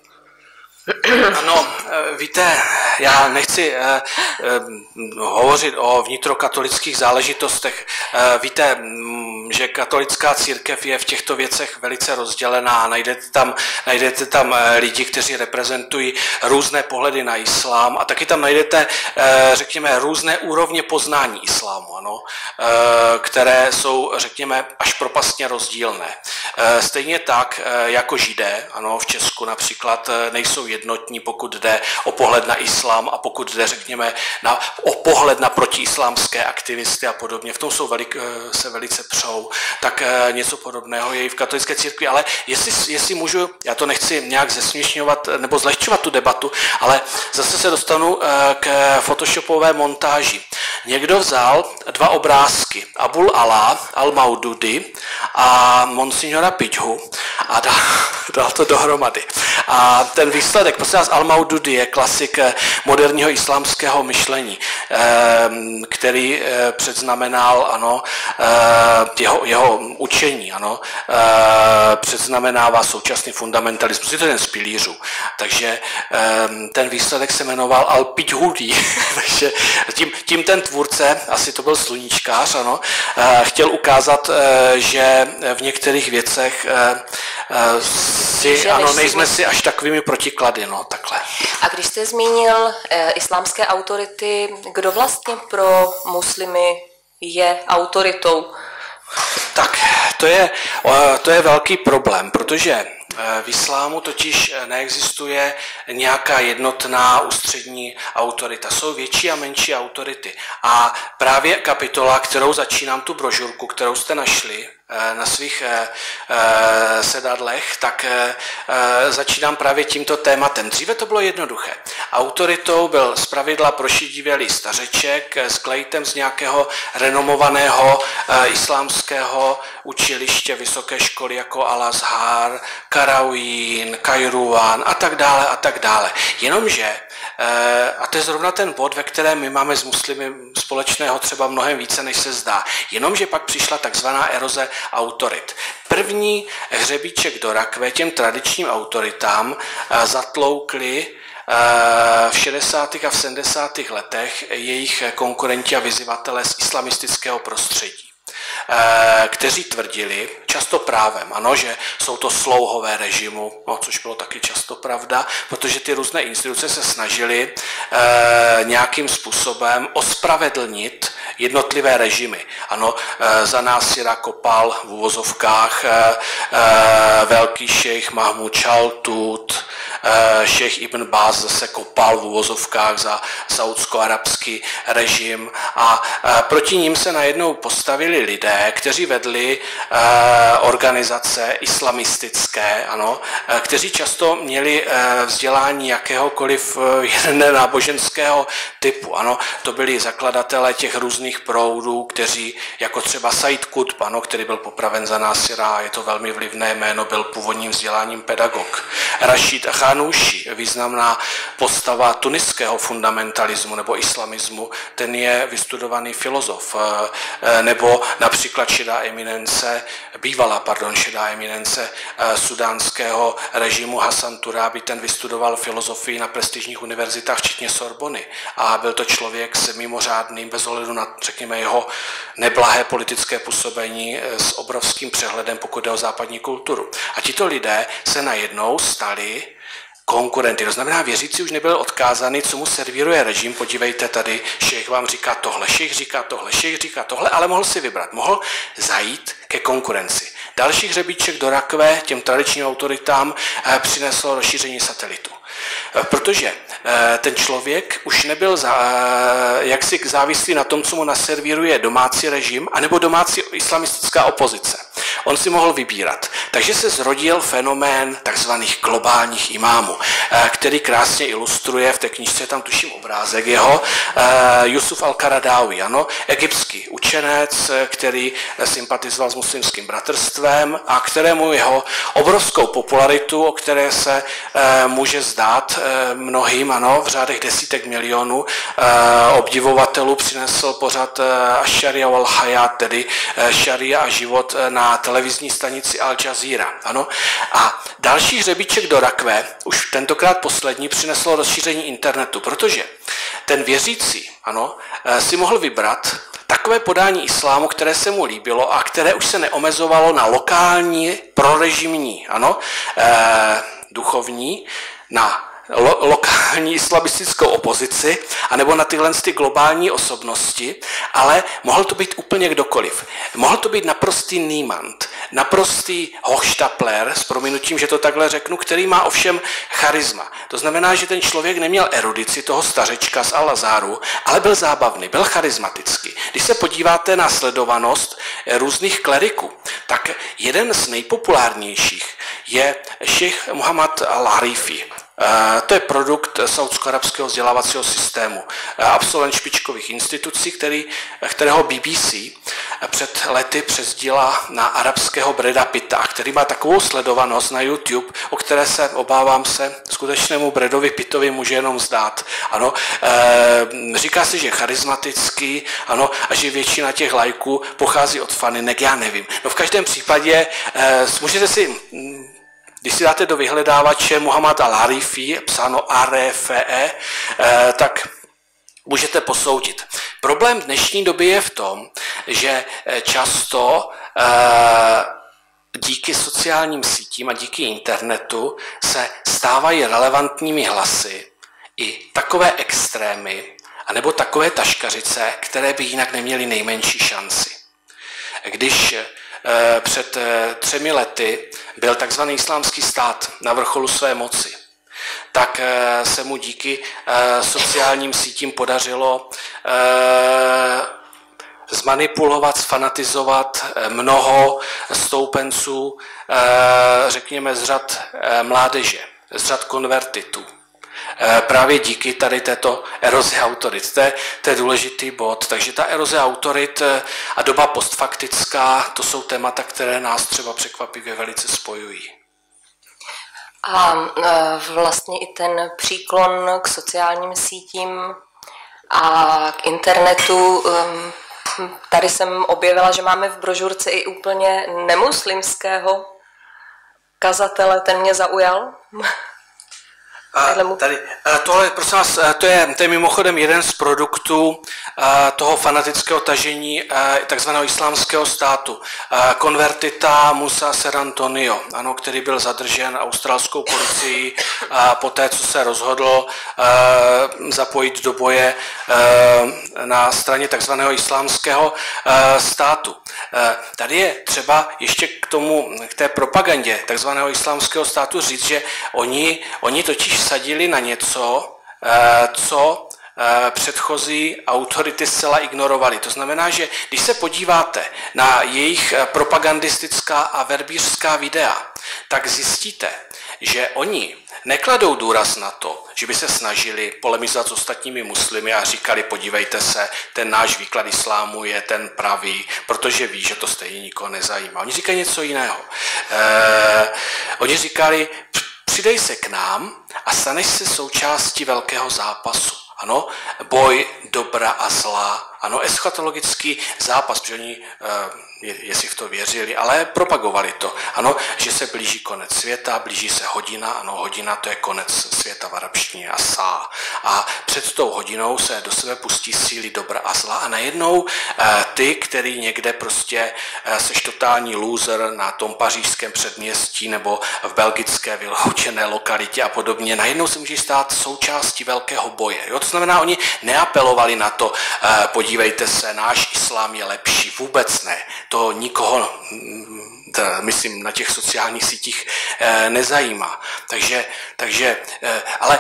Ano, víte, já nechci eh, eh, hovořit o vnitrokatolických záležitostech. Eh, víte, že katolická církev je v těchto věcech velice rozdělená a najdete tam, najdete tam lidi, kteří reprezentují různé pohledy na islám a taky tam najdete, eh, řekněme, různé úrovně poznání islámu, ano, eh, které jsou, řekněme, až propastně rozdílné. Eh, stejně tak, eh, jako Židé, ano, v Česku například eh, nejsou jednotní, pokud jde o pohled na islám a pokud jde, řekněme, na, o pohled na protiislámské aktivisty a podobně. V tom jsou velik, se velice přou. Tak něco podobného je i v katolické církvi. Ale jestli, jestli můžu, já to nechci nějak zesměšňovat nebo zlehčovat tu debatu, ale zase se dostanu k photoshopové montáži. Někdo vzal dva obrázky, Abul Alá al-Maududi a Monsignora Piťhu a dal, dal to dohromady. A ten výsledek, prosím vás, al-Maududi je klasik moderního islámského myšlení, který předznamenal, ano, jeho, jeho učení, ano, předznamenává současný fundamentalismus. Je to jeden z pilířů. Takže ten výsledek se jmenoval al-Piťhudi. Takže tím, tím ten tvůrce, asi to byl sluníčkář, ano, chtěl ukázat, že že v některých věcech si, že ano, nejsme si až takovými protiklady, no, takhle. A když jste zmínil eh, islámské autority, kdo vlastně pro muslimy je autoritou? Tak, to je, to je velký problém, protože v islámu totiž neexistuje nějaká jednotná ústřední autorita. Jsou větší a menší autority. A právě kapitola, kterou začínám, tu brožurku, kterou jste našli na svých sedadlech, tak začínám právě tímto tématem. Dříve to bylo jednoduché. Autoritou byl zpravidla prošidivělý stařeček s klejtem z nějakého renomovaného islámského učiliště, vysoké školy jako Al-Azhar, Karawin, Kairouan a tak dále a tak dále. Jenomže, a to je zrovna ten bod, ve kterém my máme s muslimy společného třeba mnohem více, než se zdá, jenomže pak přišla takzvaná eroze autorit. První hřebíček do rakve těm tradičním autoritám zatloukli v šedesátých a v sedmdesátých letech jejich konkurenti a vyzývatelé z islamistického prostředí, kteří tvrdili, často právem, ano, že jsou to slouhové režimu, no, což bylo taky často pravda, protože ty různé instituce se snažily e, nějakým způsobem ospravedlnit jednotlivé režimy. Ano, e, za násira kopal v uvozovkách e, e, velký šejch Mahmud Chaltut, e, šejch Ibn Baz zase kopal v uvozovkách za saudsko-arabský režim a e, proti ním se najednou postavili lidé, kteří vedli uh, organizace islamistické, ano, uh, kteří často měli uh, vzdělání jakéhokoliv uh, jedné náboženského typu. Ano, to byli zakladatelé těch různých proudů, kteří, jako třeba Said Qutb, ano, který byl popraven za násira, je to velmi vlivné jméno, byl původním vzděláním pedagog. Rashid Khanouchi, významná postava tuniského fundamentalismu nebo islamismu, ten je vystudovaný filozof, uh, nebo například šedá eminence, bývalá, pardon, šedá eminence sudánského režimu Hassan Turabi, ten vystudoval filozofii na prestižních univerzitách, včetně Sorbony. A byl to člověk s mimořádným, bez ohledu na, řekněme, jeho neblahé politické působení, s obrovským přehledem, pokud jde o západní kulturu. A tito lidé se najednou stali konkurenty. To znamená, věřící už nebyl odkázaný, co mu servíruje režim. Podívejte, tady šejch vám říká tohle, šejch říká tohle, šejch říká tohle, ale mohl si vybrat. Mohl zajít ke konkurenci. Další hřebíček do rakve těm tradičním autoritám přineslo rozšíření satelitu. Protože ten člověk už nebyl za, jaksi závislý na tom, co mu naservíruje domácí režim, anebo domácí islamistická opozice. On si mohl vybírat. Takže se zrodil fenomén takzvaných globálních imámů, který krásně ilustruje, v té knížce tam tuším obrázek jeho, Jusuf al-Qaradawi, ano, egyptský učenec, který sympatizoval s muslimským bratrstvem a kterému jeho obrovskou popularitu, o které se může zdát mnohým, ano, v řádech desítek milionů obdivovatelů, přinesl pořad Ash-Sharia wal-Hayat, tedy šaria a život na televizní stanici Al Jazeera. Ano. A další hřebíček do rakve, už tentokrát poslední, přineslo rozšíření internetu, protože ten věřící, ano, si mohl vybrat takové podání islámu, které se mu líbilo a které už se neomezovalo na lokální prorežimní, ano, eh, duchovní, na Lo- lokální islamistickou opozici, anebo na tyhle ty globální osobnosti, ale mohl to být úplně kdokoliv. Mohl to být naprostý niemand, naprostý Hochstapler, s prominutím, že to takhle řeknu, který má ovšem charisma. To znamená, že ten člověk neměl erudici toho stařečka z Al-Azharu, ale byl zábavný, byl charismatický. Když se podíváte na sledovanost různých kleriků, tak jeden z nejpopulárnějších je šejch Muhammad al-Harifi. To je produkt saudsko-arabského vzdělávacího systému. Absolvent špičkových institucí, který, kterého B B C před lety přesdila na arabského Breda Pitta, který má takovou sledovanost na YouTube, o které se, obávám se, skutečnému Bredovi Pittovi může jenom zdát. Ano, e, říká se, že je charismatický, ano, a že většina těch lajků pochází od faninek, já nevím. No v každém případě e, můžete si... Když si dáte do vyhledávače Muhammad al-Harifi, psáno A R F E, tak můžete posoudit. Problém dnešní doby je v tom, že často díky sociálním sítím a díky internetu se stávají relevantními hlasy i takové extrémy, anebo takové taškařice, které by jinak neměly nejmenší šanci. Když před třemi lety byl takzvaný Islámský stát na vrcholu své moci, tak se mu díky sociálním sítím podařilo zmanipulovat, sfanatizovat mnoho stoupenců, řekněme, z řad mládeže, z řad konvertitů. Právě díky tady této erozi autorit. To je, to je důležitý bod. Takže ta eroze autorit a doba postfaktická, to jsou témata, které nás třeba překvapivě velice spojují. A vlastně i ten příklon k sociálním sítím a k internetu, tady jsem objevila, že máme v brožurce i úplně nemuslimského kazatele, ten mě zaujal. A tady, tohle, prosím vás, to je, to je mimochodem jeden z produktů toho fanatického tažení takzvaného islámského státu. Konvertita Musa Serantonio, ano, který byl zadržen australskou policií poté, co se rozhodl zapojit do boje na straně takzvaného islámského státu. Tady je třeba ještě k tomu, k té propagandě takzvaného islámského státu říct, že oni, oni totiž sadili na něco, co předchozí autority zcela ignorovali. To znamená, že když se podíváte na jejich propagandistická a verbířská videa, tak zjistíte, že oni nekladou důraz na to, že by se snažili polemizovat s ostatními muslimy a říkali, podívejte se, ten náš výklad islámu je ten pravý, protože ví, že to stejně nikoho nezajímá. Oni říkají něco jiného. Eh, oni říkali, přidej se k nám a staneš se součástí velkého zápasu. Ano, boj dobra a zla, ano, eschatologický zápas, protože oni, jestli v to věřili, ale propagovali to, ano, že se blíží konec světa, blíží se hodina, ano, hodina to je konec světa v arabštině a sá. A před tou hodinou se do sebe pustí síly dobra a zla a najednou ty, který někde prostě seš totální loser na tom pařížském předměstí nebo v belgické vyloučené lokalitě a podobně, najednou se může stát součástí velkého boje. Jo? To znamená, oni neapelovali na to, podívejte se, náš islám je lepší, vůbec ne. To nikoho, myslím, na těch sociálních sítích nezajímá. Takže, takže ale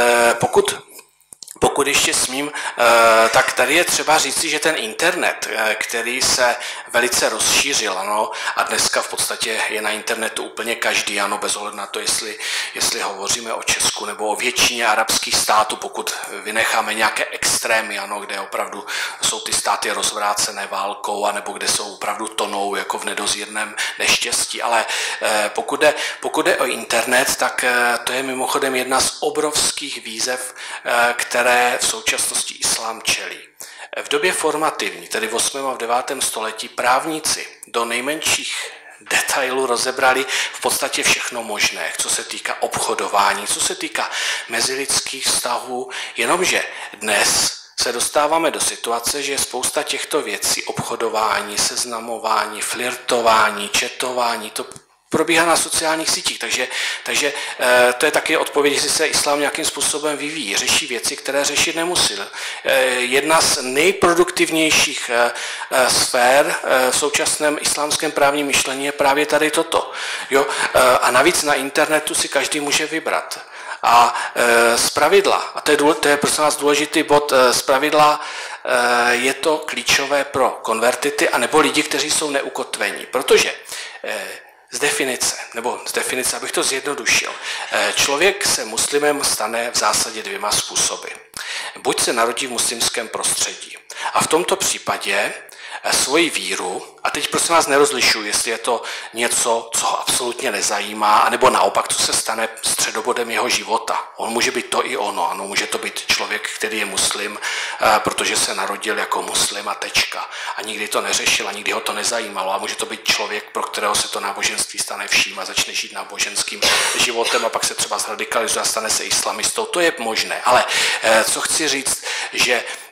pokud Pokud ještě smím, tak tady je třeba říci, že ten internet, který se velice rozšířil, ano, a dneska v podstatě je na internetu úplně každý, ano, bez ohledu na to, jestli, jestli hovoříme o Česku nebo o většině arabských států, pokud vynecháme nějaké extrémy, ano, kde opravdu jsou ty státy rozvrácené válkou, anebo kde jsou opravdu tonou jako v nedozírném neštěstí. Ale pokud jde, pokud jde o internet, tak to je mimochodem jedna z obrovských výzev, které v současnosti islám čelí. V době formativní, tedy v osmém a v devátém století, právníci do nejmenších detailů rozebrali v podstatě všechno možné, co se týká obchodování, co se týká mezilidských vztahů, jenomže dnes se dostáváme do situace, že je spousta těchto věcí, obchodování, seznamování, flirtování, četování, to probíhá na sociálních sítích, takže, takže e, to je taky odpověď, jestli se islám nějakým způsobem vyvíjí, řeší věci, které řešit nemusí. E, jedna z nejproduktivnějších e, e, sfér e, v současném islámském právním myšlení je právě tady toto. Jo? E, a navíc na internetu si každý může vybrat. A e, zpravidla, a to je, to je prosím vás důležitý bod, e, zpravidla e, je to klíčové pro konvertity anebo lidi, kteří jsou neukotvení, protože e, z definice, nebo z definice, abych to zjednodušil, člověk se muslimem stane v zásadě dvěma způsoby. Buď se narodí v muslimském prostředí a v tomto případě svoji víru, a teď prosím vás nerozlišuji, jestli je to něco, co ho absolutně nezajímá, anebo naopak, co se stane středobodem jeho života. On může být to i ono, ano, může to být člověk, který je muslim, protože se narodil jako muslim a tečka. A nikdy to neřešil a nikdy ho to nezajímalo. A může to být člověk, pro kterého se to náboženství stane vším a začne žít náboženským životem a pak se třeba zradikalizuje a stane se islamistou. To je možné. Ale co chci říct, že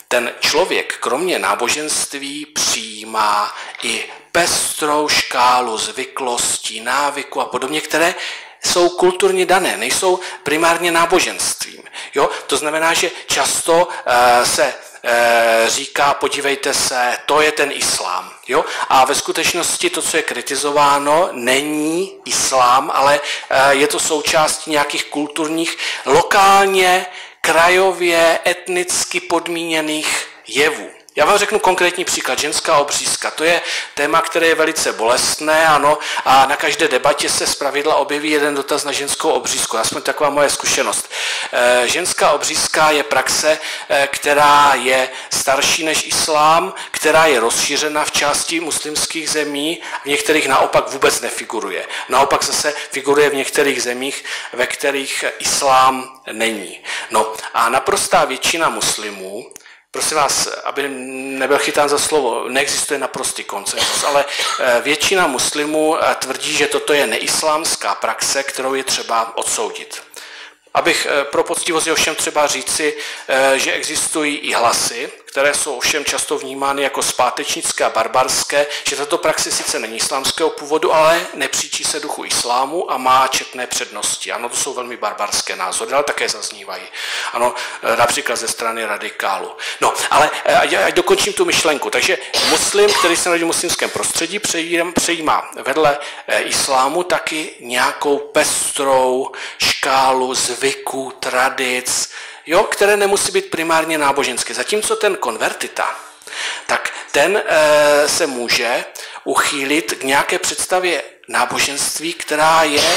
ten člověk kromě náboženství přijímá i pestrou škálu zvyklostí, návyků a podobně, které jsou kulturně dané, nejsou primárně náboženstvím. Jo? To znamená, že často uh, se uh, říká, podívejte se, to je ten islám. Jo? A ve skutečnosti to, co je kritizováno, není islám, ale uh, je to součástí nějakých kulturních, lokálně, krajově, etnicky podmíněných jevů. Já vám řeknu konkrétní příklad. Ženská obřízka. To je téma, které je velice bolestné, ano, a na každé debatě se zpravidla objeví jeden dotaz na ženskou obřízku. Aspoň taková moje zkušenost. E, ženská obřízka je praxe, e, která je starší než islám, která je rozšířena v části muslimských zemí, v některých naopak vůbec nefiguruje. Naopak zase figuruje v některých zemích, ve kterých islám není. No a naprostá většina muslimů, prosím vás, aby nebyl chytán za slovo, neexistuje naprostý konsenzus, ale většina muslimů tvrdí, že toto je neislámská praxe, kterou je třeba odsoudit. Abych pro poctivost ovšem třeba říci, že existují i hlasy, které jsou ovšem často vnímány jako zpátečnické a barbarské, že tato praxe sice není islámského původu, ale nepříčí se duchu islámu a má četné přednosti. Ano, to jsou velmi barbarské názory, ale také zaznívají. Ano, například ze strany radikálu. No, ale ať dokončím tu myšlenku. Takže muslim, který se narodí v muslimském prostředí, přejímá vedle islámu taky nějakou pestrou škálu zvyků, tradic, jo, které nemusí být primárně náboženské. Zatímco ten konvertita, tak ten e, se může uchýlit k nějaké představě náboženství, která je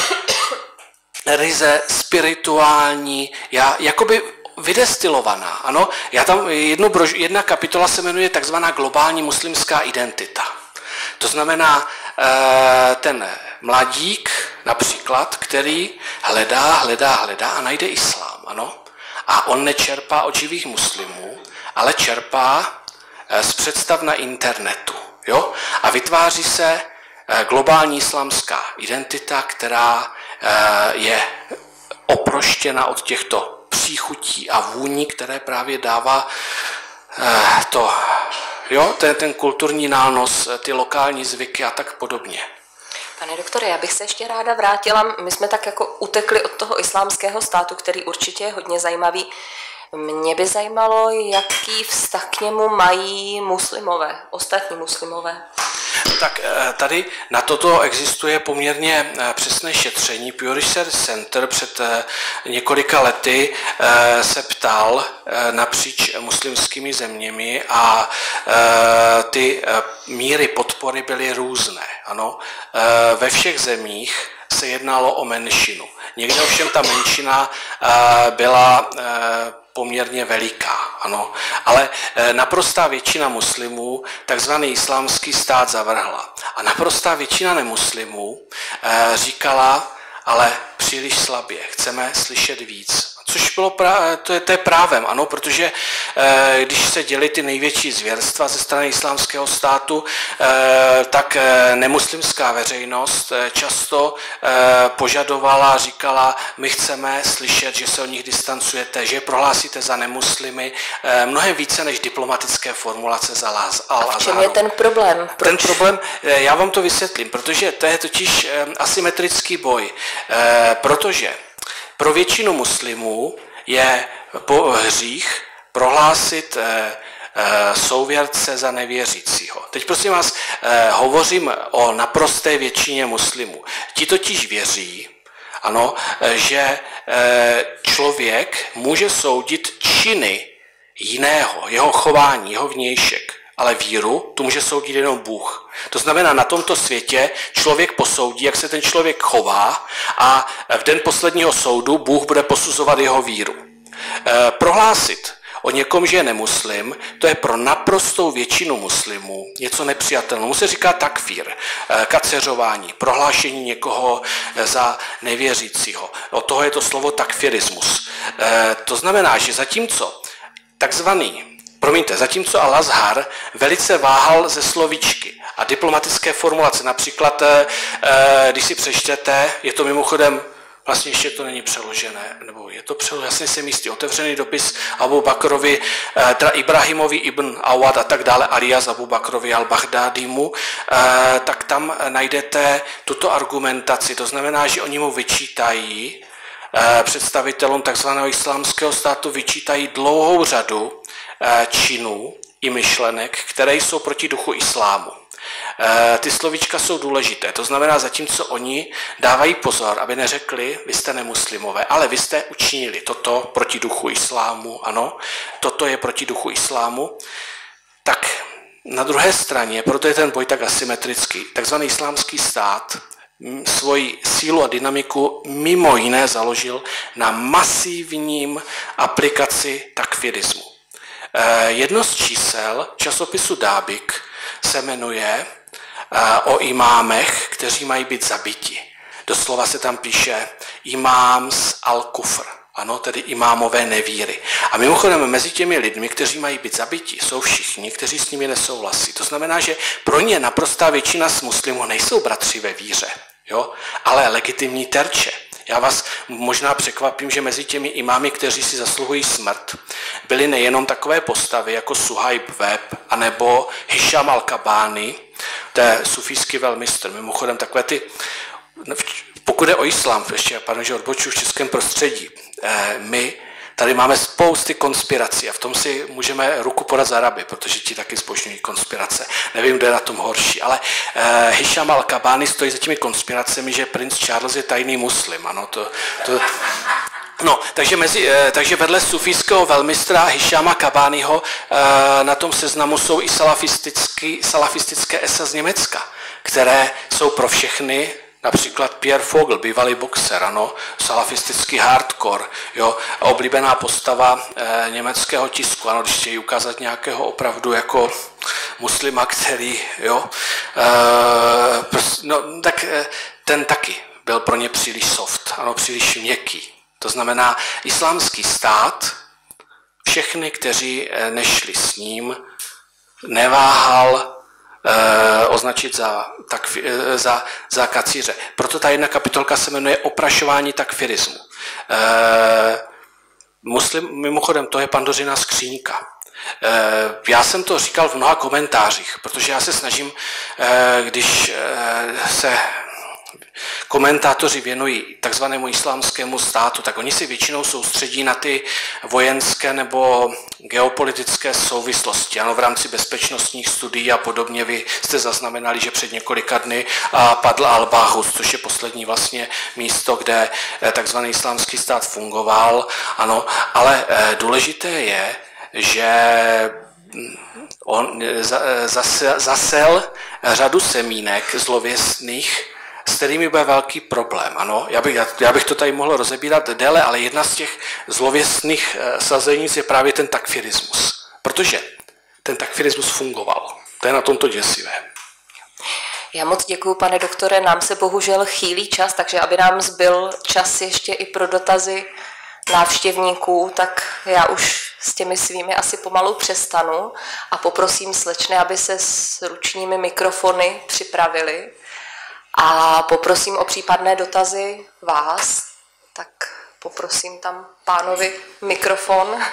ryze spirituální, já, jakoby vydestilovaná. Ano, já tam jednu brož, jedna kapitola se jmenuje takzvaná globální muslimská identita. To znamená, e, ten mladík například, který hledá, hledá, hledá a najde islám, ano. A on nečerpá od živých muslimů, ale čerpá z představ na internetu. Jo? A vytváří se globální islámská identita, která je oproštěna od těchto příchutí a vůní, které právě dává to, jo? Ten, ten kulturní nános, ty lokální zvyky a tak podobně. Pane doktore, já bych se ještě ráda vrátila, my jsme tak jako utekli od toho islámského státu, který určitě je hodně zajímavý. Mě by zajímalo, jaký vztah k němu mají muslimové, ostatní muslimové. Tak tady na toto existuje poměrně přesné šetření. Pew Research Center před několika lety se ptal napříč muslimskými zeměmi a ty míry podpory byly různé. Ano. Ve všech zemích se jednalo o menšinu. Někde ovšem ta menšina byla poměrně veliká, ano. Ale naprostá většina muslimů takzvaný islámský stát zavrhla. A naprostá většina nemuslimů říkala, ale příliš slabě, chceme slyšet víc. Což bylo pra- to, je, to je právem, ano, protože e, když se děly ty největší zvěrstva ze strany islámského státu, e, tak e, nemuslimská veřejnost e, často e, požadovala, říkala, my chceme slyšet, že se od nich distancujete, že je prohlásíte za nemuslimy, e, mnohem více než diplomatické formulace za Al-Azharu. A v čem je ten problém? Proč? Ten problém, e, já vám to vysvětlím, protože to je totiž e, asymetrický boj, e, protože pro většinu muslimů je po hřích prohlásit e, e, souvěrce za nevěřícího. Teď prosím vás, e, hovořím o naprosté většině muslimů. Ti totiž věří, ano, e, že e, člověk může soudit činy jiného, jeho chování, jeho vnějšek. Ale víru, tu může soudit jenom Bůh. To znamená, na tomto světě člověk posoudí, jak se ten člověk chová a v den posledního soudu Bůh bude posuzovat jeho víru. E, prohlásit o někom, že je nemuslim, to je pro naprostou většinu muslimů něco nepřijatelného. Mu se říká takfír, e, kaceřování, prohlášení někoho za nevěřícího. Od toho je to slovo takfirismus. E, to znamená, že zatímco takzvaný Promiňte, zatímco Al-Azhar velice váhal ze slovíčky a diplomatické formulace, například, když si přečtete, je to mimochodem vlastně ještě to není přeložené, nebo je to přeložené, jasně jsem jistý, otevřený dopis Abu Bakrovi, teda Ibrahimovi ibn Awad a tak dále, alias Abu Bakrovi al-Baghdadimu, tak tam najdete tuto argumentaci. To znamená, že oni mu vyčítají, představitelům takzvaného islámského státu vyčítají dlouhou řadu činů i myšlenek, které jsou proti duchu islámu. Ty slovíčka jsou důležité, to znamená, zatímco oni dávají pozor, aby neřekli, vy jste nemuslimové, ale vy jste učinili toto proti duchu islámu, ano, toto je proti duchu islámu, tak na druhé straně, proto je ten boj tak asymetrický, takzvaný islámský stát svoji sílu a dynamiku mimo jiné založil na masivním aplikaci takfirismu. Jedno z čísel časopisu Dábik se jmenuje o imámech, kteří mají být zabiti. Doslova se tam píše imáms al-kufr, ano, tedy imámové nevíry. A mimochodem mezi těmi lidmi, kteří mají být zabiti, jsou všichni, kteří s nimi nesouhlasí. To znamená, že pro ně naprostá většina z muslimů nejsou bratři ve víře, jo, ale legitimní terče. Já vás možná překvapím, že mezi těmi imámy, kteří si zasluhují smrt, byly nejenom takové postavy jako Suhaib Web anebo Hisham al-Kabani, to je sufijský velmistr. Mimochodem takové ty, pokud je o islám, ještě pardon, že odbočuji v českém prostředí, my tady máme spousty konspirací a v tom si můžeme ruku podat za Araby, protože ti taky zbožňují konspirace. Nevím, kdo je na tom horší, ale uh, Hisham al-Kabani stojí za těmi konspiracemi, že princ Charles je tajný muslim. Ano, to, to... No, takže, mezi, uh, takže vedle sufijského velmistra Hishama Kabániho uh, na tom seznamu jsou i salafistické esa z Německa, které jsou pro všechny. Například Pierre Vogel, bývalý boxer, ano, salafistický hardcore, jo, oblíbená postava e, německého tisku, ano, když chtějí ukázat nějakého opravdu jako muslima, který, jo, e, prs, no, tak e, ten taky byl pro ně příliš soft, ano, příliš měkký. To znamená, islámský stát, všechny, kteří e, nešli s ním, neváhal Eh, označit za, tak, eh, za, za kacíře. Proto ta jedna kapitolka se jmenuje Oprašování takfirismu. Eh, muslim, mimochodem, to je Pandořina skříňka. Eh, já jsem to říkal v mnoha komentářích, protože já se snažím, eh, když eh, se komentátoři věnují takzvanému islámskému státu, tak oni si většinou soustředí na ty vojenské nebo geopolitické souvislosti. Ano, v rámci bezpečnostních studií a podobně vy jste zaznamenali, že před několika dny padl Al-Bahus, což je poslední vlastně místo, kde takzvaný islámský stát fungoval. Ano, ale důležité je, že on zasel řadu semínek zlověstných, s kterými bude velký problém. Ano, já bych, já bych to tady mohl rozebírat déle, ale jedna z těch zlověstných sazenic je právě ten takfirismus. Protože ten takfirismus fungoval. To je na tomto děsivé. Já moc děkuji, pane doktore. Nám se bohužel chýlí čas, takže aby nám zbyl čas ještě i pro dotazy návštěvníků, tak já už s těmi svými asi pomalu přestanu a poprosím slečny, aby se s ručními mikrofony připravili. A poprosím o případné dotazy vás, tak poprosím tam pánovi mikrofon.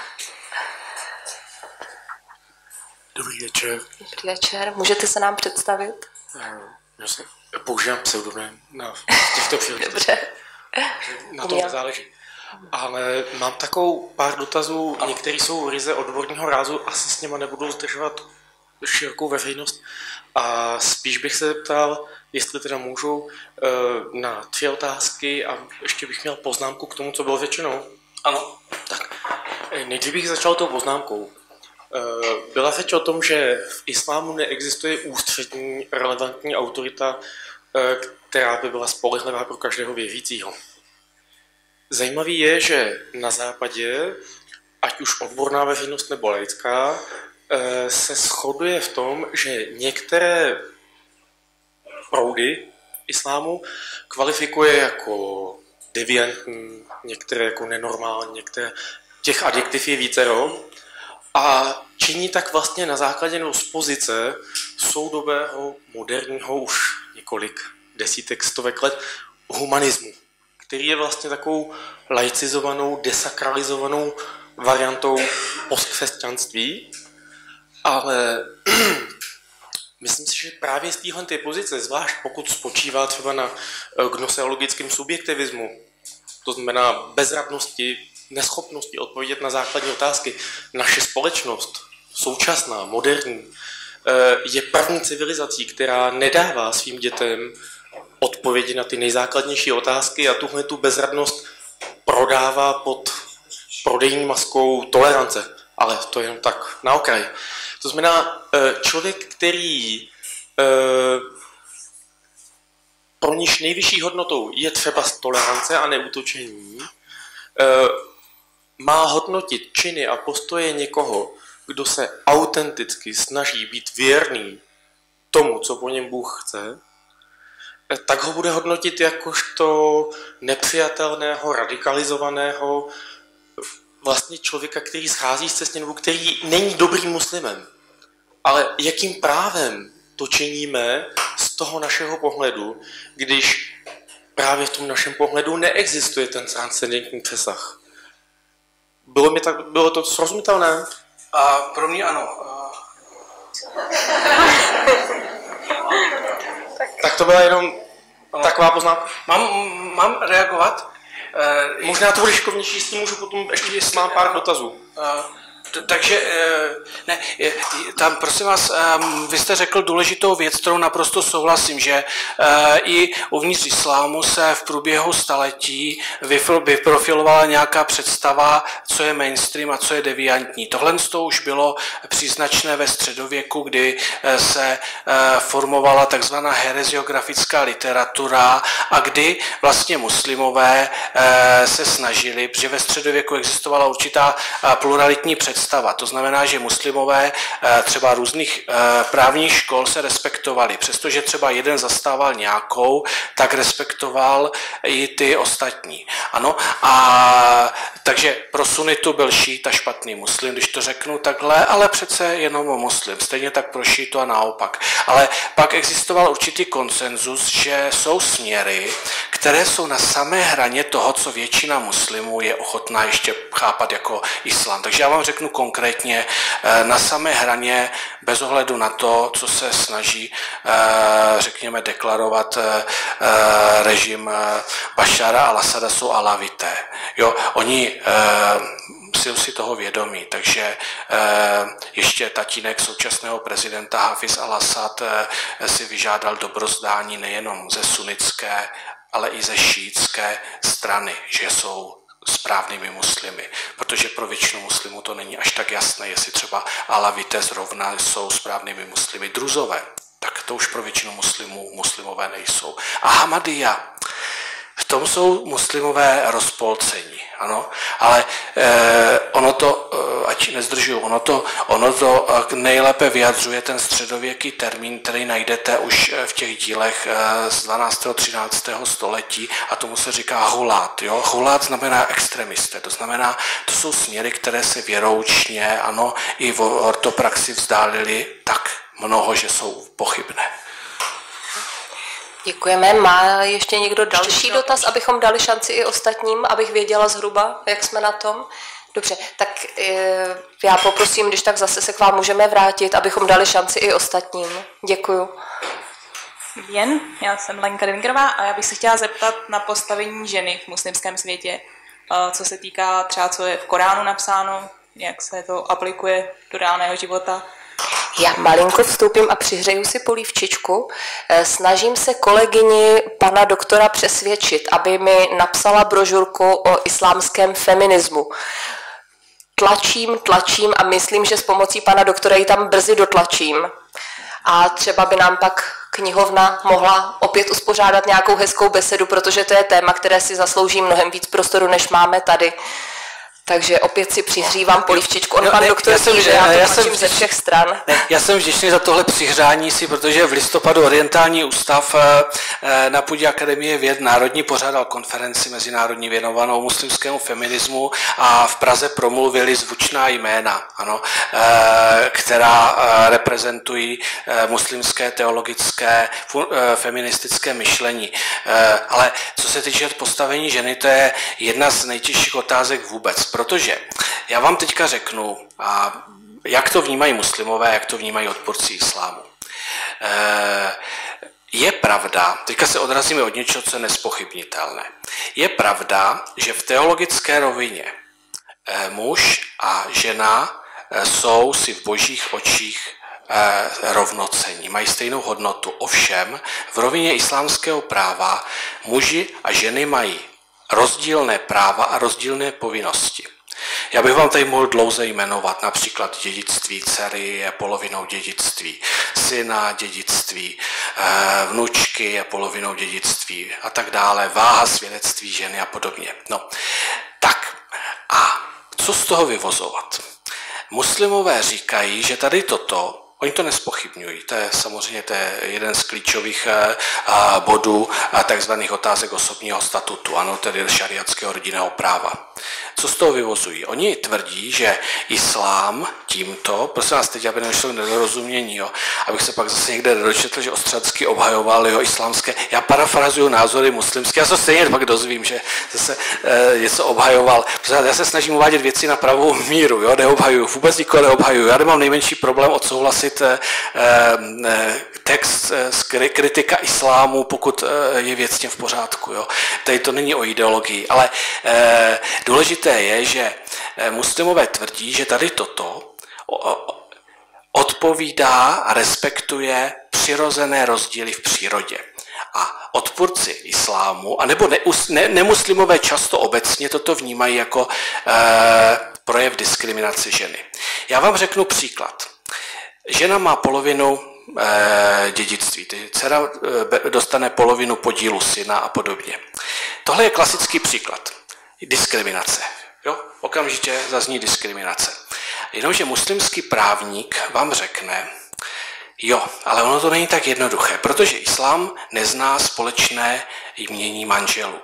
Dobrý večer. Dobrý večer, můžete se nám představit? Já se používám pseudonym na těchto příležitostech. Dobře. Na tom nezáleží. Ale mám takovou pár dotazů, některé jsou ryze odborného rázu, asi s něma nebudu zdržovat širokou veřejnost. A spíš bych se ptal, jestli teda můžu, na tři otázky a ještě bych měl poznámku k tomu, co bylo řečeno. Ano. Tak, nejdřív bych začal tou poznámkou. Byla řeč o tom, že v islámu neexistuje ústřední relevantní autorita, která by byla spolehlivá pro každého věřícího. Zajímavý je, že na západě, ať už odborná veřejnost nebo laická, se shoduje v tom, že některé proudy islámu kvalifikuje jako deviantní, některé jako nenormální, některé těch adjektiv je vícero a činí tak vlastně na základě z pozice soudobého, moderního už několik desítek, stovek let humanismu, který je vlastně takovou laicizovanou, desakralizovanou variantou postkřesťanství, ale myslím si, že právě z téhle pozice, zvlášť pokud spočívá třeba na gnoseologickém subjektivismu, to znamená bezradnosti, neschopnosti odpovědět na základní otázky, naše společnost, současná, moderní, je první civilizací, která nedává svým dětem odpovědi na ty nejzákladnější otázky a tuhle tu bezradnost prodává pod prodejní maskou tolerance. Ale to je jen tak na okraj. To znamená, člověk, který pro níž nejvyšší hodnotou je třeba tolerance a neútočení, má hodnotit činy a postoje někoho, kdo se autenticky snaží být věrný tomu, co po něm Bůh chce, tak ho bude hodnotit jakožto nepřijatelného, radikalizovaného, vlastně člověka, který schází z cesty, nebo který není dobrým muslimem. Ale jakým právem to činíme z toho našeho pohledu, když právě v tom našem pohledu neexistuje ten transcendentní přesah? Bylo, mi tak, bylo to srozumitelné? A pro mě ano. Tak to byla jenom taková poznámka. Mám, mám reagovat? Uh, Možná to bude šikovnější, s tím můžu potom ještě, jestli mám pár dotazů. Uh, Takže, ne, tam prosím vás, vy jste řekl důležitou věc, kterou naprosto souhlasím, že i uvnitř islámu se v průběhu staletí vyprofilovala nějaká představa, co je mainstream a co je deviantní. Tohle to už bylo příznačné ve středověku, kdy se formovala takzvaná hereziografická literatura a kdy vlastně muslimové se snažili, protože ve středověku existovala určitá pluralitní představa. To znamená, že muslimové třeba různých právních škol se respektovali. Přestože třeba jeden zastával nějakou, tak respektoval i ty ostatní. Ano, a takže pro sunitu byl šíita špatný muslim, když to řeknu takhle, ale přece jenom muslim. Stejně tak pro šítu a naopak. Ale pak existoval určitý konsenzus, že jsou směry, které jsou na samé hraně toho, co většina muslimů je ochotná ještě chápat jako islám. Takže já vám řeknu konkrétně, na samé hraně, bez ohledu na to, co se snaží, řekněme, deklarovat režim Bašara al-Asada, jsou alavité. Jo, oni jsou si toho vědomí, takže ještě tatínek současného prezidenta Hafiz al-Asad si vyžádal dobrozdání nejenom ze sunnické, ale i ze šíitské strany, že jsou správnými muslimy, protože pro většinu muslimů to není až tak jasné, jestli třeba alavité zrovna jsou správnými muslimy. Druzové, tak to už pro většinu muslimů muslimové nejsou. A Hamadija, v tom jsou muslimové rozpolcení, ano, ale eh, ono to, eh, ať nezdržuju, ono to, ono to eh, nejlépe vyjadřuje ten středověký termín, který najdete už v těch dílech eh, z dvanáctého třináctého století a tomu se říká hulát. Jo? Hulát znamená extremisté, to znamená, to jsou směry, které se věroučně, ano, i v ortopraxi vzdálili tak mnoho, že jsou pochybné. Děkujeme. Má ještě někdo další dotaz, abychom dali šanci i ostatním, abych věděla zhruba, jak jsme na tom? Dobře, tak já poprosím, když tak zase se k vám můžeme vrátit, abychom dali šanci i ostatním. Děkuju. Jen, já jsem Lenka Devingerová a já bych se chtěla zeptat na postavení ženy v muslimském světě, co se týká třeba, co je v Koránu napsáno, jak se to aplikuje do reálného života. Já malinko vstoupím a přihřeju si polívčičku. Snažím se kolegyni pana doktora přesvědčit, aby mi napsala brožurku o islámském feminismu. Tlačím, tlačím a myslím, že s pomocí pana doktora ji tam brzy dotlačím. A třeba by nám pak knihovna mohla opět uspořádat nějakou hezkou besedu, protože to je téma, které si zaslouží mnohem víc prostoru, než máme tady. Takže opět si přihřívám polivčičku. On No, pan ne, doktor já jsem- ví, že já to já tlačím jsem- ze všech stran. Ne, já jsem vděčný za tohle přihřání si, protože v listopadu Orientální ústav eh, na půdě Akademie věd národní pořádal konferenci mezinárodní věnovanou muslimskému feminismu a v Praze promluvili zvučná jména, ano, eh, která eh, reprezentují eh, muslimské teologické fu- eh, feministické myšlení. Eh, ale co se týče postavení ženy, to je jedna z nejtěžších otázek vůbec, protože já vám teďka řeknu, a jak to vnímají muslimové, jak to vnímají odpůrci islámu. Je pravda, teďka se odrazíme od něčeho, co je nespochybnitelné. Je pravda, že v teologické rovině muž a žena jsou si v božích očích rovnocení, mají stejnou hodnotu. Ovšem, v rovině islámského práva muži a ženy mají rozdílné práva a rozdílné povinnosti. Já bych vám tady mohl dlouze jmenovat, například dědictví dcery je polovinou dědictví, syna dědictví, vnučky je polovinou dědictví a tak dále, váha svědectví ženy a podobně. No, tak a co z toho vyvozovat? Muslimové říkají, že tady toto, oni to nespochybňují, to je samozřejmě to je jeden z klíčových bodů takzvaných otázek osobního statutu, ano, tedy šariatského rodinného práva. Co z toho vyvozují? Oni tvrdí, že islám tímto, prosím vás teď, aby nešlo nedorozumění, jo, abych se pak zase někde dočetl, že Ostřacký obhajoval jo, islámské, já parafrazuju názory muslimské, já se stejně pak dozvím, že zase e, něco obhajoval. Já se snažím uvádět věci na pravou míru, jo, neobhajuju, vůbec nikoho neobhajuju, já nemám nejmenší problém odsouhlasit e, e, text e, z kritika islámu, pokud e, je věcně v pořádku, jo. Tady to není o ideologii, ale e, důležité je, že muslimové tvrdí, že tady toto odpovídá a respektuje přirozené rozdíly v přírodě. A odpůrci islámu, anebo neus, ne, nemuslimové často obecně toto vnímají jako e, projev diskriminace ženy. Já vám řeknu příklad. Žena má polovinu e, dědictví, tedy dcera e, dostane polovinu podílu syna a podobně. Tohle je klasický příklad. Diskriminace. Jo? Okamžitě zazní diskriminace. Jenomže muslimský právník vám řekne, jo, ale ono to není tak jednoduché, protože islám nezná společné jmění manželů.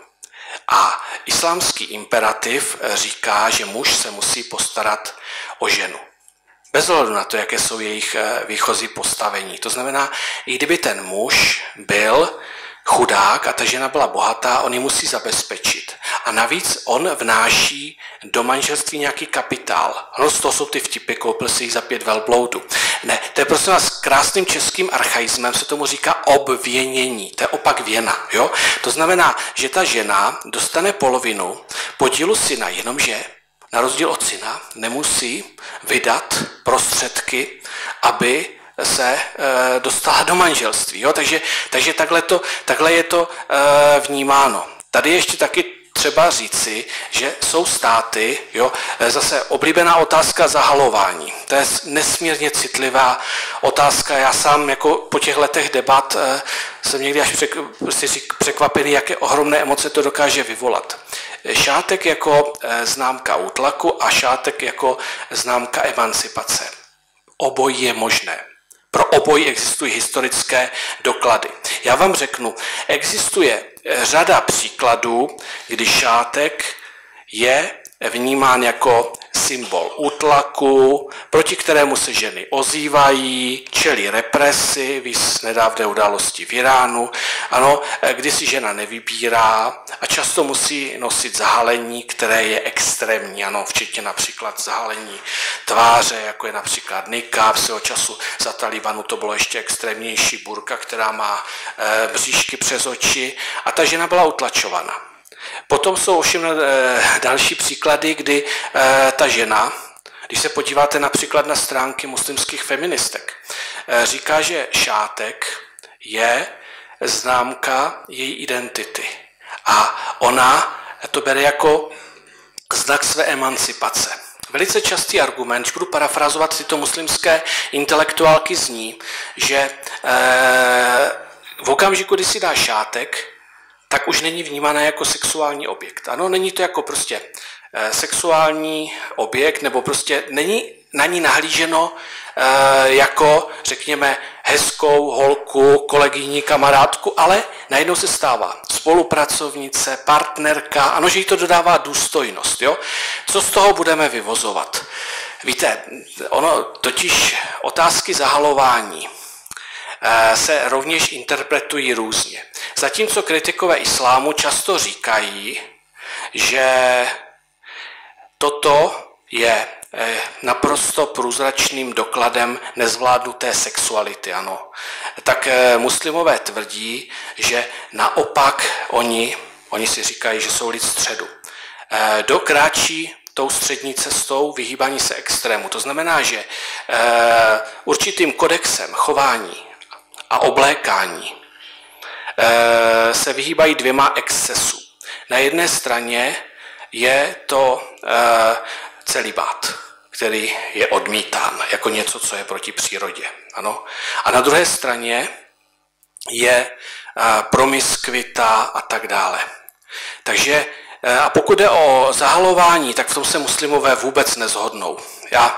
A islámský imperativ říká, že muž se musí postarat o ženu. Bez ohledu na to, jaké jsou jejich výchozí postavení. To znamená, i kdyby ten muž byl chudák a ta žena byla bohatá, on ji musí zabezpečit. A navíc on vnáší do manželství nějaký kapitál. Ano, z toho jsou ty vtipy, koupil si ji za pět velbloudů. Ne, to je prostě s krásným českým archaismem, se tomu říká obvěnění, to je opak věna. Jo? To znamená, že ta žena dostane polovinu podílu syna, jenomže na rozdíl od syna nemusí vydat prostředky, aby se e, dostala do manželství. Jo? Takže, takže takhle, to, takhle je to e, vnímáno. Tady ještě taky třeba říci, že jsou státy, jo, zase oblíbená otázka zahalování. To je nesmírně citlivá otázka. Já sám jako po těch letech debat e, jsem někdy až přek, překvapený, jaké ohromné emoce to dokáže vyvolat. Šátek jako e, známka útlaku a šátek jako známka emancipace. Obojí je možné. Pro obojí existují historické doklady. Já vám řeknu, existuje řada příkladů, kdy šátek je vnímán jako symbol útlaku, proti kterému se ženy ozývají, čelí represi, viz nedávné události v Iránu, ano, kdy si žena nevybírá a často musí nosit zahalení, které je extrémní, ano, včetně například zahalení tváře, jako je například nikáb, svého času za Talibanu to bylo ještě extrémnější burka, která má e, bříšky přes oči a ta žena byla utlačovaná. Potom jsou ovšem další příklady, kdy ta žena, když se podíváte například na stránky muslimských feministek, říká, že šátek je známka její identity. A ona to bere jako znak své emancipace. Velice častý argument, když budu parafrazovat tyto muslimské intelektuálky, zní, že v okamžiku, kdy si dá šátek, tak už není vnímaná jako sexuální objekt. Ano, není to jako prostě sexuální objekt, nebo prostě není na ní nahlíženo jako, řekněme, hezkou holku, kolegyni, kamarádku, ale najednou se stává spolupracovnice, partnerka, ano, že jí to dodává důstojnost. Jo? Co z toho budeme vyvozovat? Víte, ono totiž otázky zahalování se rovněž interpretují různě. Zatímco kritikové islámu často říkají, že toto je naprosto průzračným dokladem nezvládnuté sexuality, ano. Tak muslimové tvrdí, že naopak oni, oni si říkají, že jsou lid středu. Dokráčí tou střední cestou vyhýbání se extrému. To znamená, že určitým kodexem chování a oblékání se vyhýbají dvěma excesům. Na jedné straně je to celibát, který je odmítán jako něco, co je proti přírodě. Ano? A na druhé straně je promiskvita a tak dále. Takže a pokud jde o zahalování, tak v tom se muslimové vůbec neshodnou. Já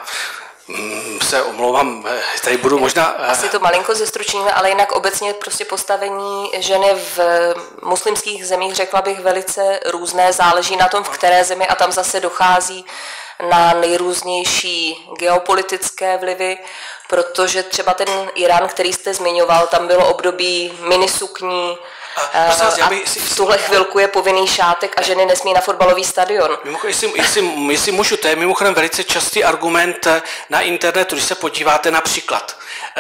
se omlouvám, tady budu možná... Asi to malinko zestručníme, ale jinak obecně prostě postavení ženy v muslimských zemích, řekla bych, velice různé, záleží na tom, v které zemi, a tam zase dochází na nejrůznější geopolitické vlivy, protože třeba ten Irán, který jste zmiňoval, tam bylo období minisukní, a, a v tuhle chvilku je povinný šátek a ženy nesmí na fotbalový stadion. Mimochodem, jestli, jestli, jestli můžu, to je mimochodem velice častý argument na internetu, když se podíváte například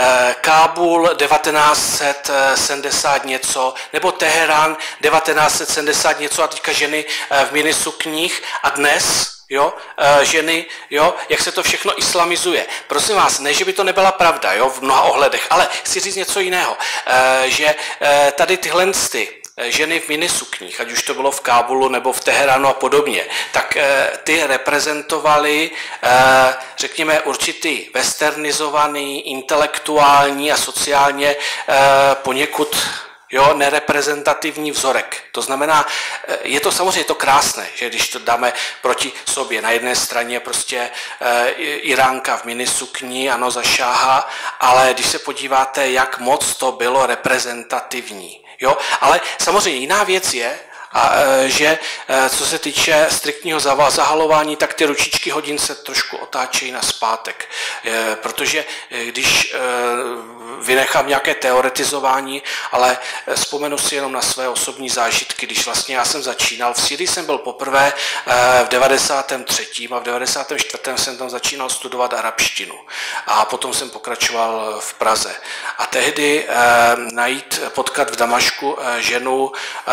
Kábul devatenáct set sedmdesát něco, nebo Teherán devatenáct set sedmdesát něco a teďka ženy v minisukních a dnes jo, ženy, jo, jak se to všechno islamizuje. Prosím vás, ne, že by to nebyla pravda, jo, v mnoha ohledech, ale chci říct něco jiného, že tady tyhle ty ženy v minisukních, ať už to bylo v Kábulu nebo v Teheránu a podobně, tak ty reprezentovaly, řekněme, určitý westernizovaný, intelektuální a sociálně poněkud jo, nereprezentativní vzorek. To znamená, je to samozřejmě je to krásné, že když to dáme proti sobě, na jedné straně prostě e, Iránka v minisukni, ano, za šáha, ale když se podíváte, jak moc to bylo reprezentativní. Jo? Ale samozřejmě jiná věc je, a, že co se týče striktního zahalování, tak ty ručičky hodin se trošku otáčejí na zpátek. Protože když vynechám nějaké teoretizování, ale vzpomenu si jenom na své osobní zážitky, když vlastně já jsem začínal. V Sýrii jsem byl poprvé v devadesátém třetím a v devadesátém čtvrtém jsem tam začínal studovat arabštinu. A potom jsem pokračoval v Praze. A tehdy najít, potkat v Damašku ženu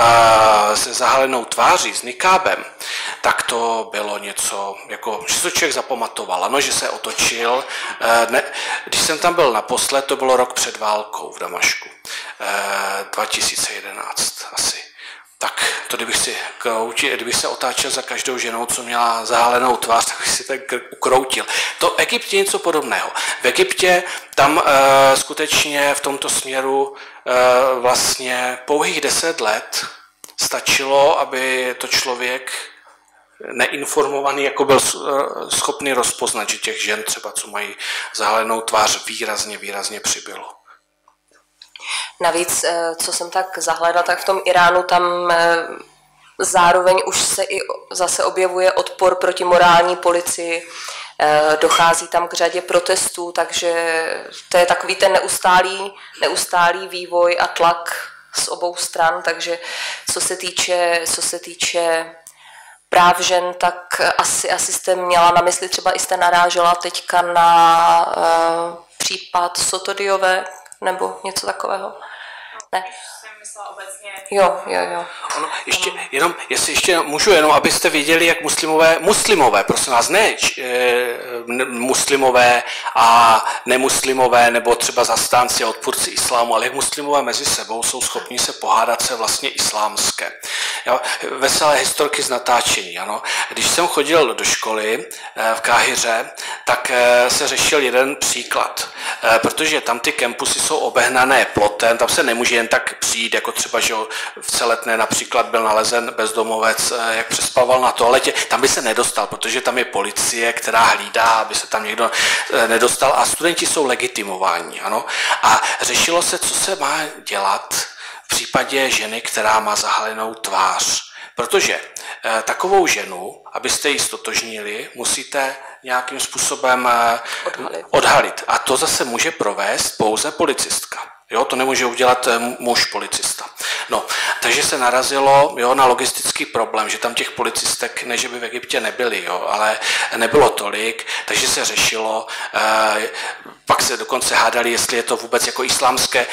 se zahalenou tváří, s nikábem, tak to bylo něco, jako, že se člověk zapamatoval, ano, že se otočil. Ne, když jsem tam byl naposled, to bylo rok před válkou v Damašku, dva tisíce jedenáct asi. Tak to, kdybych, si kroutil, kdybych se otáčel za každou ženou, co měla zahalenou tvář, tak bych si tak ukroutil. To v Egyptě něco podobného. V Egyptě tam uh, skutečně v tomto směru uh, vlastně pouhých deset let stačilo, aby to člověk neinformovaný jako byl schopný rozpoznat, že těch žen třeba, co mají zahalenou tvář, výrazně, výrazně přibylo. Navíc, co jsem tak zahledala, tak v tom Iránu tam zároveň už se i zase objevuje odpor proti morální policii, dochází tam k řadě protestů, takže to je takový ten neustálý, neustálý vývoj a tlak z obou stran, takže co se týče, co se týče práv žen, tak asi, asi jste měla na mysli, třeba i jste narážela teďka na uh, případ Sotodiové, nebo něco takového? Ne. Jo, jo, jo. Ono, ještě, jenom, jestli ještě můžu, jenom abyste věděli, jak muslimové, muslimové, prosím vás, ne č, e, muslimové a nemuslimové, nebo třeba zastánci a odpůrci islámu, ale jak muslimové mezi sebou jsou schopni se pohádat se vlastně islámské. Jo, veselé historky z natáčení, ano. Když jsem chodil do školy e, v Káhiře, tak e, se řešil jeden příklad. protože tam ty kampusy jsou obehnané plotem, tam se nemůže jen tak přijít, jako třeba, že v Celetné například byl nalezen bezdomovec, jak přespával na toaletě, tam by se nedostal, protože tam je policie, která hlídá, aby se tam někdo nedostal a studenti jsou legitimováni, ano. A řešilo se, co se má dělat v případě ženy, která má zahalenou tvář. Protože eh, takovou ženu, abyste ji stotožnili, musíte nějakým způsobem eh, odhalit. odhalit. A to zase může provést pouze policistka. Jo, to nemůže udělat eh, muž policista. No, takže se narazilo jo, na logistický problém, že tam těch policistek, ne že by v Egyptě nebyly, jo, ale nebylo tolik, takže se řešilo, eh, pak se dokonce hádali, jestli je to vůbec jako islámské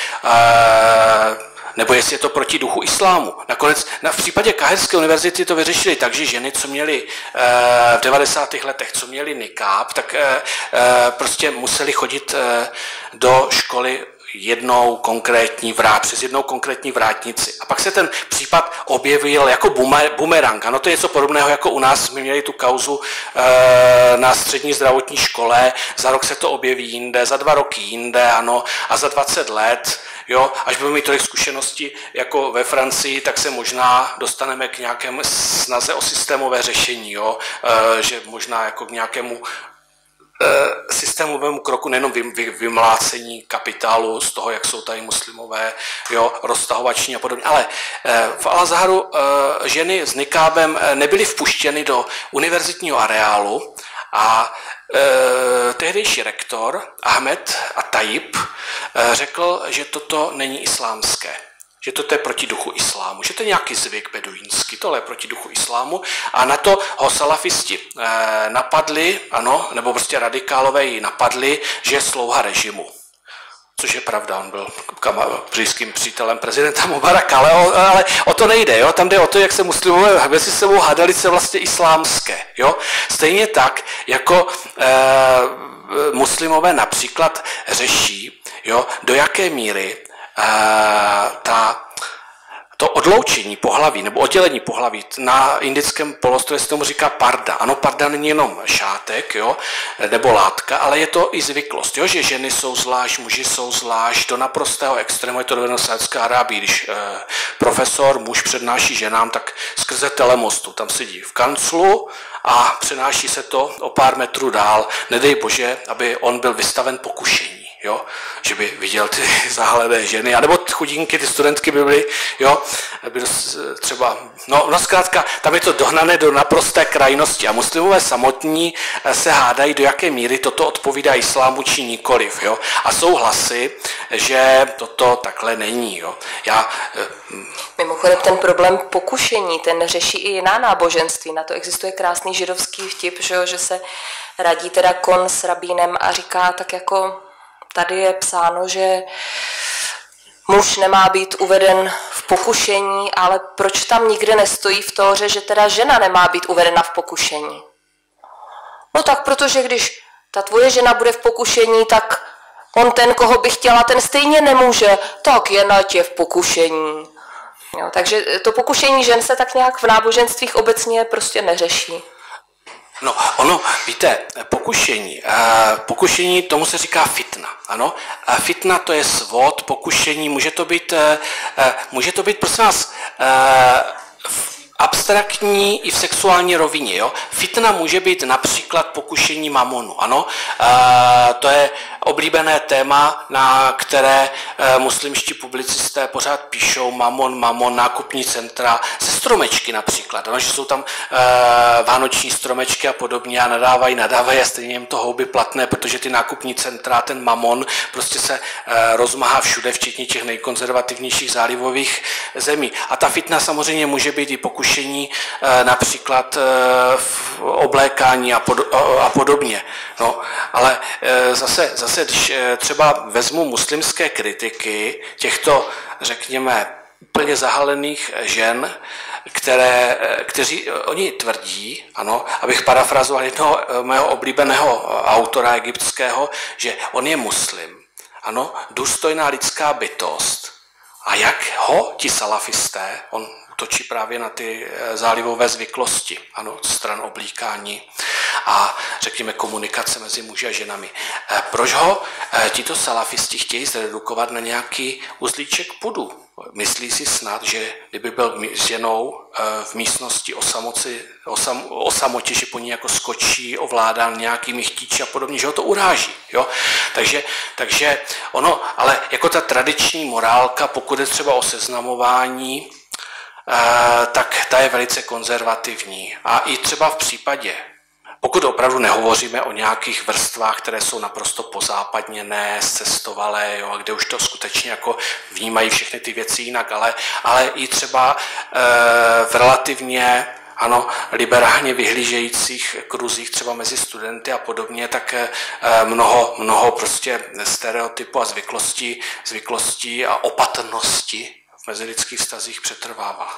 eh, nebo jestli je to proti duchu islámu. Nakonec v případě Káhirské univerzity to vyřešili tak, že ženy, co měly v devadesátých letech, co měly nikáb, tak prostě museli chodit do školy jednou konkrétní vrát, přes jednou konkrétní vrátnici. A pak se ten případ objevil jako bumerang. Ano, to je něco podobného, jako u nás jsme měli tu kauzu e, na střední zdravotní škole, za rok se to objeví jinde, za dva roky jinde, ano, a za dvacet let, jo, až budeme mít tolik zkušeností jako ve Francii, tak se možná dostaneme k nějakému snaze o systémové řešení, jo, e, že možná jako k nějakému systémovému kroku, nejenom vymlácení kapitálu z toho, jak jsou tady muslimové, jo, roztahovační a podobně. Ale v Al-Azharu ženy s nikábem nebyly vpuštěny do univerzitního areálu a tehdejší rektor Ahmed At-Tajib řekl, že toto není islámské. Že to je proti duchu islámu, že to je nějaký zvyk beduínský, tohle je proti duchu islámu a na to ho salafisti eh, napadli, ano, nebo prostě radikálové ji napadli, že je slouha režimu. Což je pravda, on byl blízkým přítelem prezidenta Mubaraka, ale o, ale o to nejde, jo? Tam jde o to, jak se muslimové mezi sebou hádali se vlastně islámské. Jo? Stejně tak, jako eh, muslimové například řeší, jo, do jaké míry ta, to odloučení pohlaví nebo oddělení pohlaví na indickém poloostrově se tomu říká parda. Ano, parda není jenom šátek, jo, nebo látka, ale je to i zvyklost, jo, že ženy jsou zvlášť, muži jsou zvlášť, do naprostého extrému je to dovedeno v Saúdské Arábii, když eh, profesor, muž přednáší ženám, tak skrze telemostu, tam sedí v kanclu a přenáší se to o pár metrů dál, nedej bože, aby on byl vystaven pokušení. Jo, že by viděl ty zahalené ženy, anebo chudinky, ty studentky by byly, jo, by třeba, no, no zkrátka, tam je to dohnané do naprosté krajnosti a muslimové samotní se hádají, do jaké míry toto odpovídá islámu či nikoliv, jo, a jsou hlasy, že toto takhle není, jo. Já... Mimochodem ten problém pokušení, ten řeší i jiná náboženství, na to existuje krásný židovský vtip, že, jo, že se radí teda kon s rabínem a říká tak jako tady je psáno, že muž nemá být uveden v pokušení, ale proč tam nikde nestojí v Tóře, že teda žena nemá být uvedena v pokušení? No tak protože když ta tvoje žena bude v pokušení, tak on ten, koho by chtěla, ten stejně nemůže, tak je na tě v pokušení. Jo, takže to pokušení žen se tak nějak v náboženstvích obecně prostě neřeší. No, ono, víte, pokušení, pokušení, tomu se říká fitna, ano, fitna to je svod, pokušení, může to být, může to být, prosím vás, abstraktní i v sexuální rovině, jo. Fitna může být například pokušení mamonu, ano, e, to je oblíbené téma, na které e, muslimští publicisté pořád píšou, mamon, mamon, nákupní centra, ze stromečky například, ano, že jsou tam e, vánoční stromečky a podobně a nadávají, nadávají a stejně jim to houby platné, protože ty nákupní centra, ten mamon prostě se e, rozmahá všude, včetně těch nejkonzervativnějších zálivových zemí. A ta fitna samozřejmě může být i pokušení například v oblékání a podobně. No, ale zase, zase, když třeba vezmu muslimské kritiky těchto, řekněme, úplně zahalených žen, které, kteří, oni tvrdí, ano, abych parafrazoval jednoho mého oblíbeného autora egyptského, že on je muslim, ano, důstojná lidská bytost. A jak ho ti salafisté, on útočí právě na ty zálivové zvyklosti, ano, stran oblíkání a řekněme komunikace mezi muži a ženami. Proč ho tito salafisti chtějí zredukovat na nějaký uzlíček pudu? Myslí si snad, že kdyby byl s ženou v místnosti o, samoci, o, sam, o samotě, že po ní jako skočí, ovládá nějakými chtíči a podobně, že ho to uráží. Jo? Takže, takže ono, ale jako ta tradiční morálka, pokud je třeba o seznamování, tak ta je velice konzervativní. A i třeba v případě, pokud opravdu nehovoříme o nějakých vrstvách, které jsou naprosto pozápadněné, zcestovalé, jo, a kde už to skutečně jako vnímají všechny ty věci jinak, ale, ale i třeba e, v relativně ano, liberálně vyhlížejících kruzích, třeba mezi studenty a podobně, tak e, mnoho, mnoho prostě stereotypů a zvyklostí, zvyklostí a opatrnosti v mezilidských vztazích přetrvává.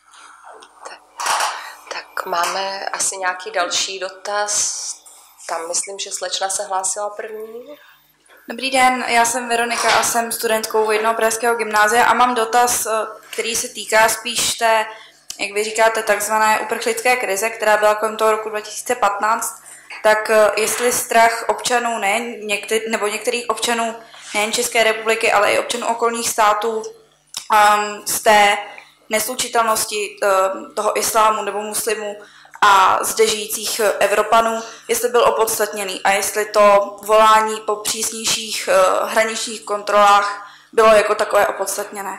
Tak máme asi nějaký další dotaz. Tam myslím, že slečna se hlásila první. Dobrý den, já jsem Veronika a jsem studentkou jednoho pražského gymnázia a mám dotaz, který se týká spíš té, jak vy říkáte, takzvané uprchlické krize, která byla kolem toho roku dva tisíce patnáct. Tak jestli strach občanů, ne, některý, nebo některých občanů nejen České republiky, ale i občanů okolních států um, z té neslučitelnosti toho islámu nebo muslimů a zde žijících Evropanů, jestli byl opodstatněný a jestli to volání po přísnějších hraničních kontrolách bylo jako takové opodstatněné.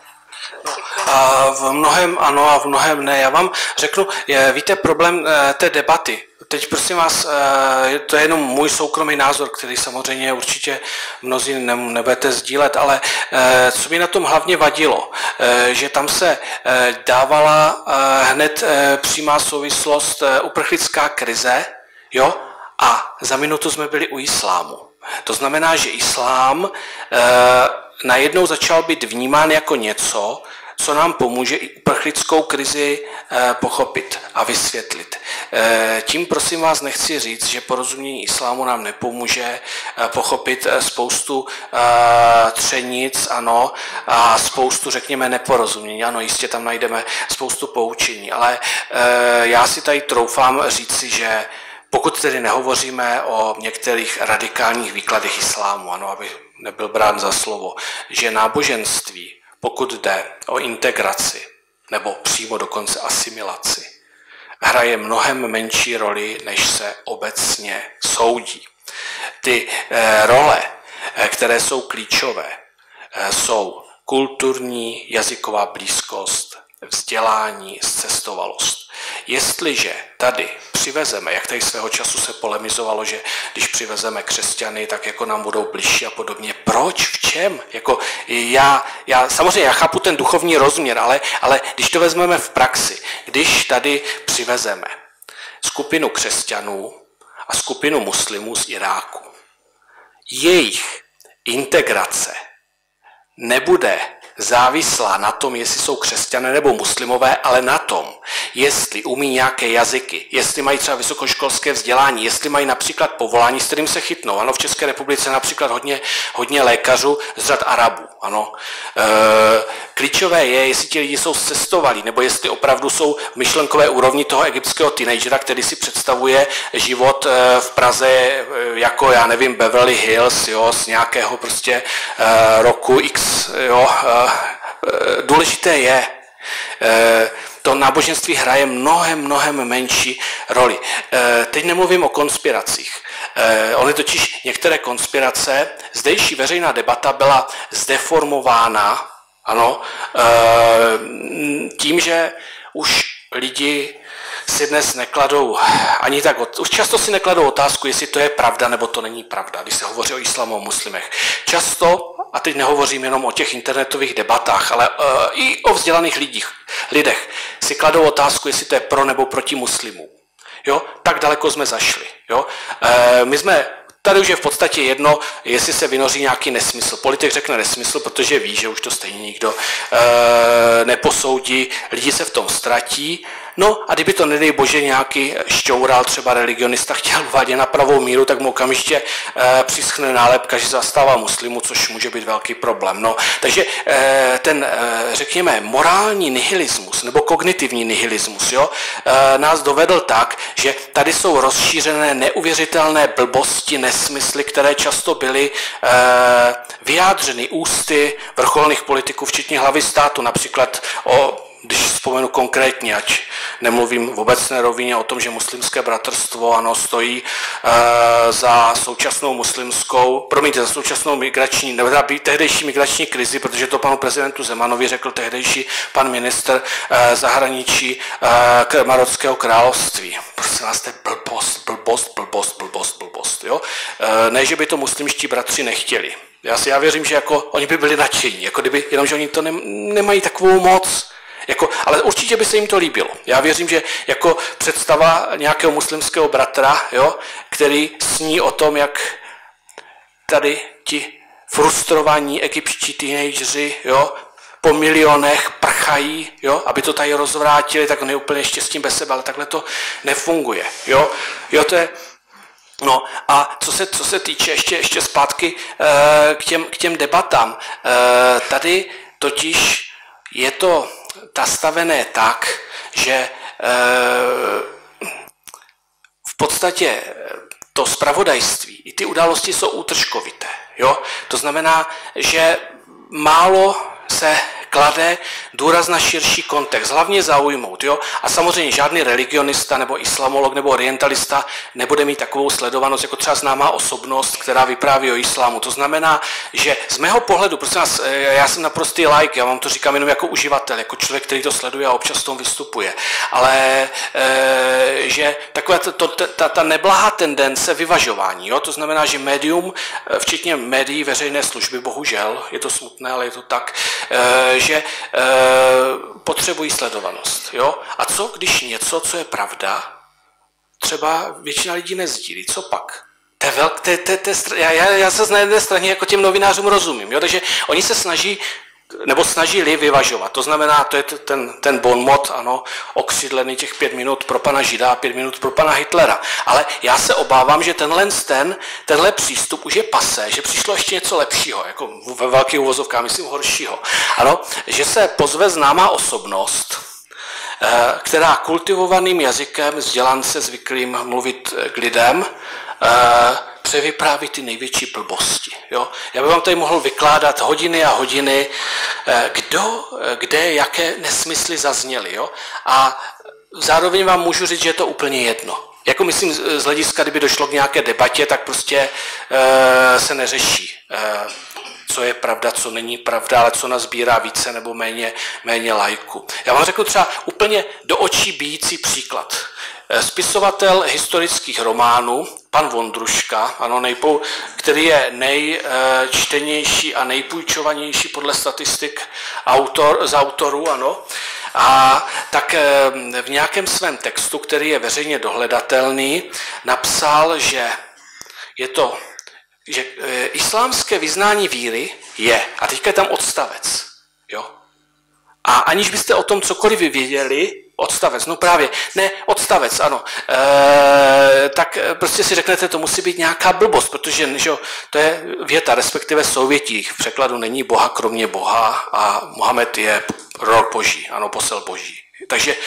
A v mnohem ano a v mnohem ne. Já vám řeknu, je, víte, problém té debaty. Teď prosím vás, to je jenom můj soukromý názor, který samozřejmě určitě mnozí nebudete sdílet, ale co mi na tom hlavně vadilo, že tam se dávala hned přímá souvislost uprchlická krize, jo, a za minutu jsme byli u islámu. To znamená, že islám najednou začal být vnímán jako něco, co nám pomůže i uprchlickou krizi pochopit a vysvětlit. Tím prosím vás nechci říct, že porozumění islámu nám nepomůže pochopit spoustu třenic, ano, a spoustu, řekněme, neporozumění. Ano, jistě tam najdeme spoustu poučení, ale já si tady troufám říci, že pokud tedy nehovoříme o některých radikálních výkladech islámu, ano, aby nebyl brán za slovo, že náboženství, pokud jde o integraci nebo přímo dokonce asimilaci, hraje mnohem menší roli, než se obecně soudí. Ty eh, role, eh, které jsou klíčové, eh, jsou kulturní, jazyková blízkost, vzdělání, zcestovalost. Jestliže tady přivezeme, jak tady svého času se polemizovalo, že když přivezeme křesťany, tak jako nám budou bližší a podobně. Proč? V čem? Jako já, já, samozřejmě já chápu ten duchovní rozměr, ale, ale když to vezmeme v praxi, když tady přivezeme skupinu křesťanů a skupinu muslimů z Iráku, jejich integrace nebude závislá na tom, jestli jsou křesťané nebo muslimové, ale na tom, jestli umí nějaké jazyky, jestli mají třeba vysokoškolské vzdělání, jestli mají například povolání, s kterým se chytnou. Ano, v České republice například hodně, hodně lékařů z řad Arabů. Ano. E, klíčové je, jestli ti lidi jsou zcestovalí, nebo jestli opravdu jsou v myšlenkové úrovni toho egyptského teenagera, který si představuje život v Praze jako, já nevím, Beverly Hills, jo, z nějakého prostě e, roku X, jo. E, důležité je, e, to náboženství hraje mnohem, mnohem menší roli. E, teď nemluvím o konspiracích. E, ony totiž některé konspirace, zdejší veřejná debata byla zdeformována, ano, e, tím, že už lidi si dnes nekladou ani tak, už často si nekladou otázku, jestli to je pravda nebo to není pravda, když se hovoří o islamu a muslimech. Často, a teď nehovořím jenom o těch internetových debatách, ale uh, i o vzdělaných lidích, lidech, si kladou otázku, jestli to je pro nebo proti muslimům. Jo? Tak daleko jsme zašli. Jo? Uh, my jsme Tady už je v podstatě jedno, jestli se vynoří nějaký nesmysl. Politik řekne nesmysl, protože ví, že už to stejně nikdo e, neposoudí. Lidi se v tom ztratí. No a kdyby to, nedej bože, nějaký šťoural, třeba religionista chtěl uvádět na pravou míru, tak mu okamžitě e, přischne nálepka, že zastává muslimu, což může být velký problém. No, takže e, ten, e, řekněme, morální nihilismus nebo kognitivní nihilismus, jo, e, nás dovedl tak, že tady jsou rozšířené neuvěřitelné blbosti, nesmysly, které často byly e, vyjádřeny ústy vrcholných politiků, včetně hlavy státu, například o, když vzpomenu konkrétně, ať nemluvím v obecné rovině o tom, že muslimské bratrstvo ano, stojí e, za současnou muslimskou, promiňte, za současnou migrační, nebo tehdejší migrační krizi, protože to panu prezidentu Zemanovi řekl tehdejší pan ministr e, zahraničí e, Marockého království. Prosím vás, to je blbost, blbost, blbost, blbost, blbost. Jo? E, ne, že by to muslimští bratři nechtěli. Já si já věřím, že jako oni by byli nadšení, jako kdyby, jenomže oni to ne, nemají takovou moc. Jako, ale určitě by se jim to líbilo. Já věřím, že jako představa nějakého muslimského bratra, jo, který sní o tom, jak tady ti frustrovaní egyptští teenageři, jo, po milionech prchají, jo, aby to tady rozvrátili, tak on je úplně štěstím bez sebe, ale takhle to nefunguje. Jo, jo to je... No a co se, co se týče ještě, ještě zpátky e, k, těm, k těm debatám, e, tady totiž je to nastavené tak, že e, v podstatě to zpravodajství i ty události jsou útržkovité. Jo? To znamená, že málo se klade důraz na širší kontext, hlavně zaujmout. Jo? A samozřejmě žádný religionista nebo islamolog nebo orientalista nebude mít takovou sledovanost jako třeba známá osobnost, která vypráví o islámu. To znamená, že z mého pohledu, prosím vás, já jsem naprostý like, já vám to říkám jenom jako uživatel, jako člověk, který to sleduje a občas tom vystupuje, ale e, že taková to, ta, ta neblahá tendence vyvažování, jo? To znamená, že médium, včetně médií veřejné služby, bohužel, je to smutné, ale je to tak, e, že e, potřebují sledovanost. Jo? A co, když něco, co je pravda, třeba většina lidí nezdílí, co pak? To je velk, to je, to je, to je, já, já se na jedné straně jako těm novinářům rozumím, jo? Takže oni se snaží, nebo snažili vyvažovat. To znamená, to je ten, ten bon mot, ano, okřídlený těch pět minut pro pana Žida a pět minut pro pana Hitlera. Ale já se obávám, že tenhle, ten, tenhle přístup už je pasé, že přišlo ještě něco lepšího, jako ve velkých uvozovkách, myslím horšího. Ano, že se pozve známá osobnost, která kultivovaným jazykem, vzdělance zvyklým mluvit k lidem, převypráví ty největší blbosti. Jo? Já bych vám tady mohl vykládat hodiny a hodiny, kdo, kde, jaké nesmysly zazněly. Jo? A zároveň vám můžu říct, že je to úplně jedno. Jako myslím, z hlediska, kdyby došlo k nějaké debatě, tak prostě e, se neřeší, e, co je pravda, co není pravda, ale co nazbírá více nebo méně, méně lajku. Já vám řeknu třeba úplně do očí bijící příklad. Spisovatel historických románů, pan Vondruška, ano, nejpou, který je nejčtenější a nejpůjčovanější podle statistik autor, z autorů, ano, a tak v nějakém svém textu, který je veřejně dohledatelný, napsal, že je to, že islámské vyznání víry je, a teďka je tam odstavec, jo, a aniž byste o tom cokoliv věděli, odstavec, no právě, ne, odstavec, ano, e, tak prostě si řeknete, to musí být nějaká blbost, protože že, to je věta, respektive souvětí, v překladu není Boha kromě Boha a Mohamed je prorok Boží, ano, posel Boží. Takže,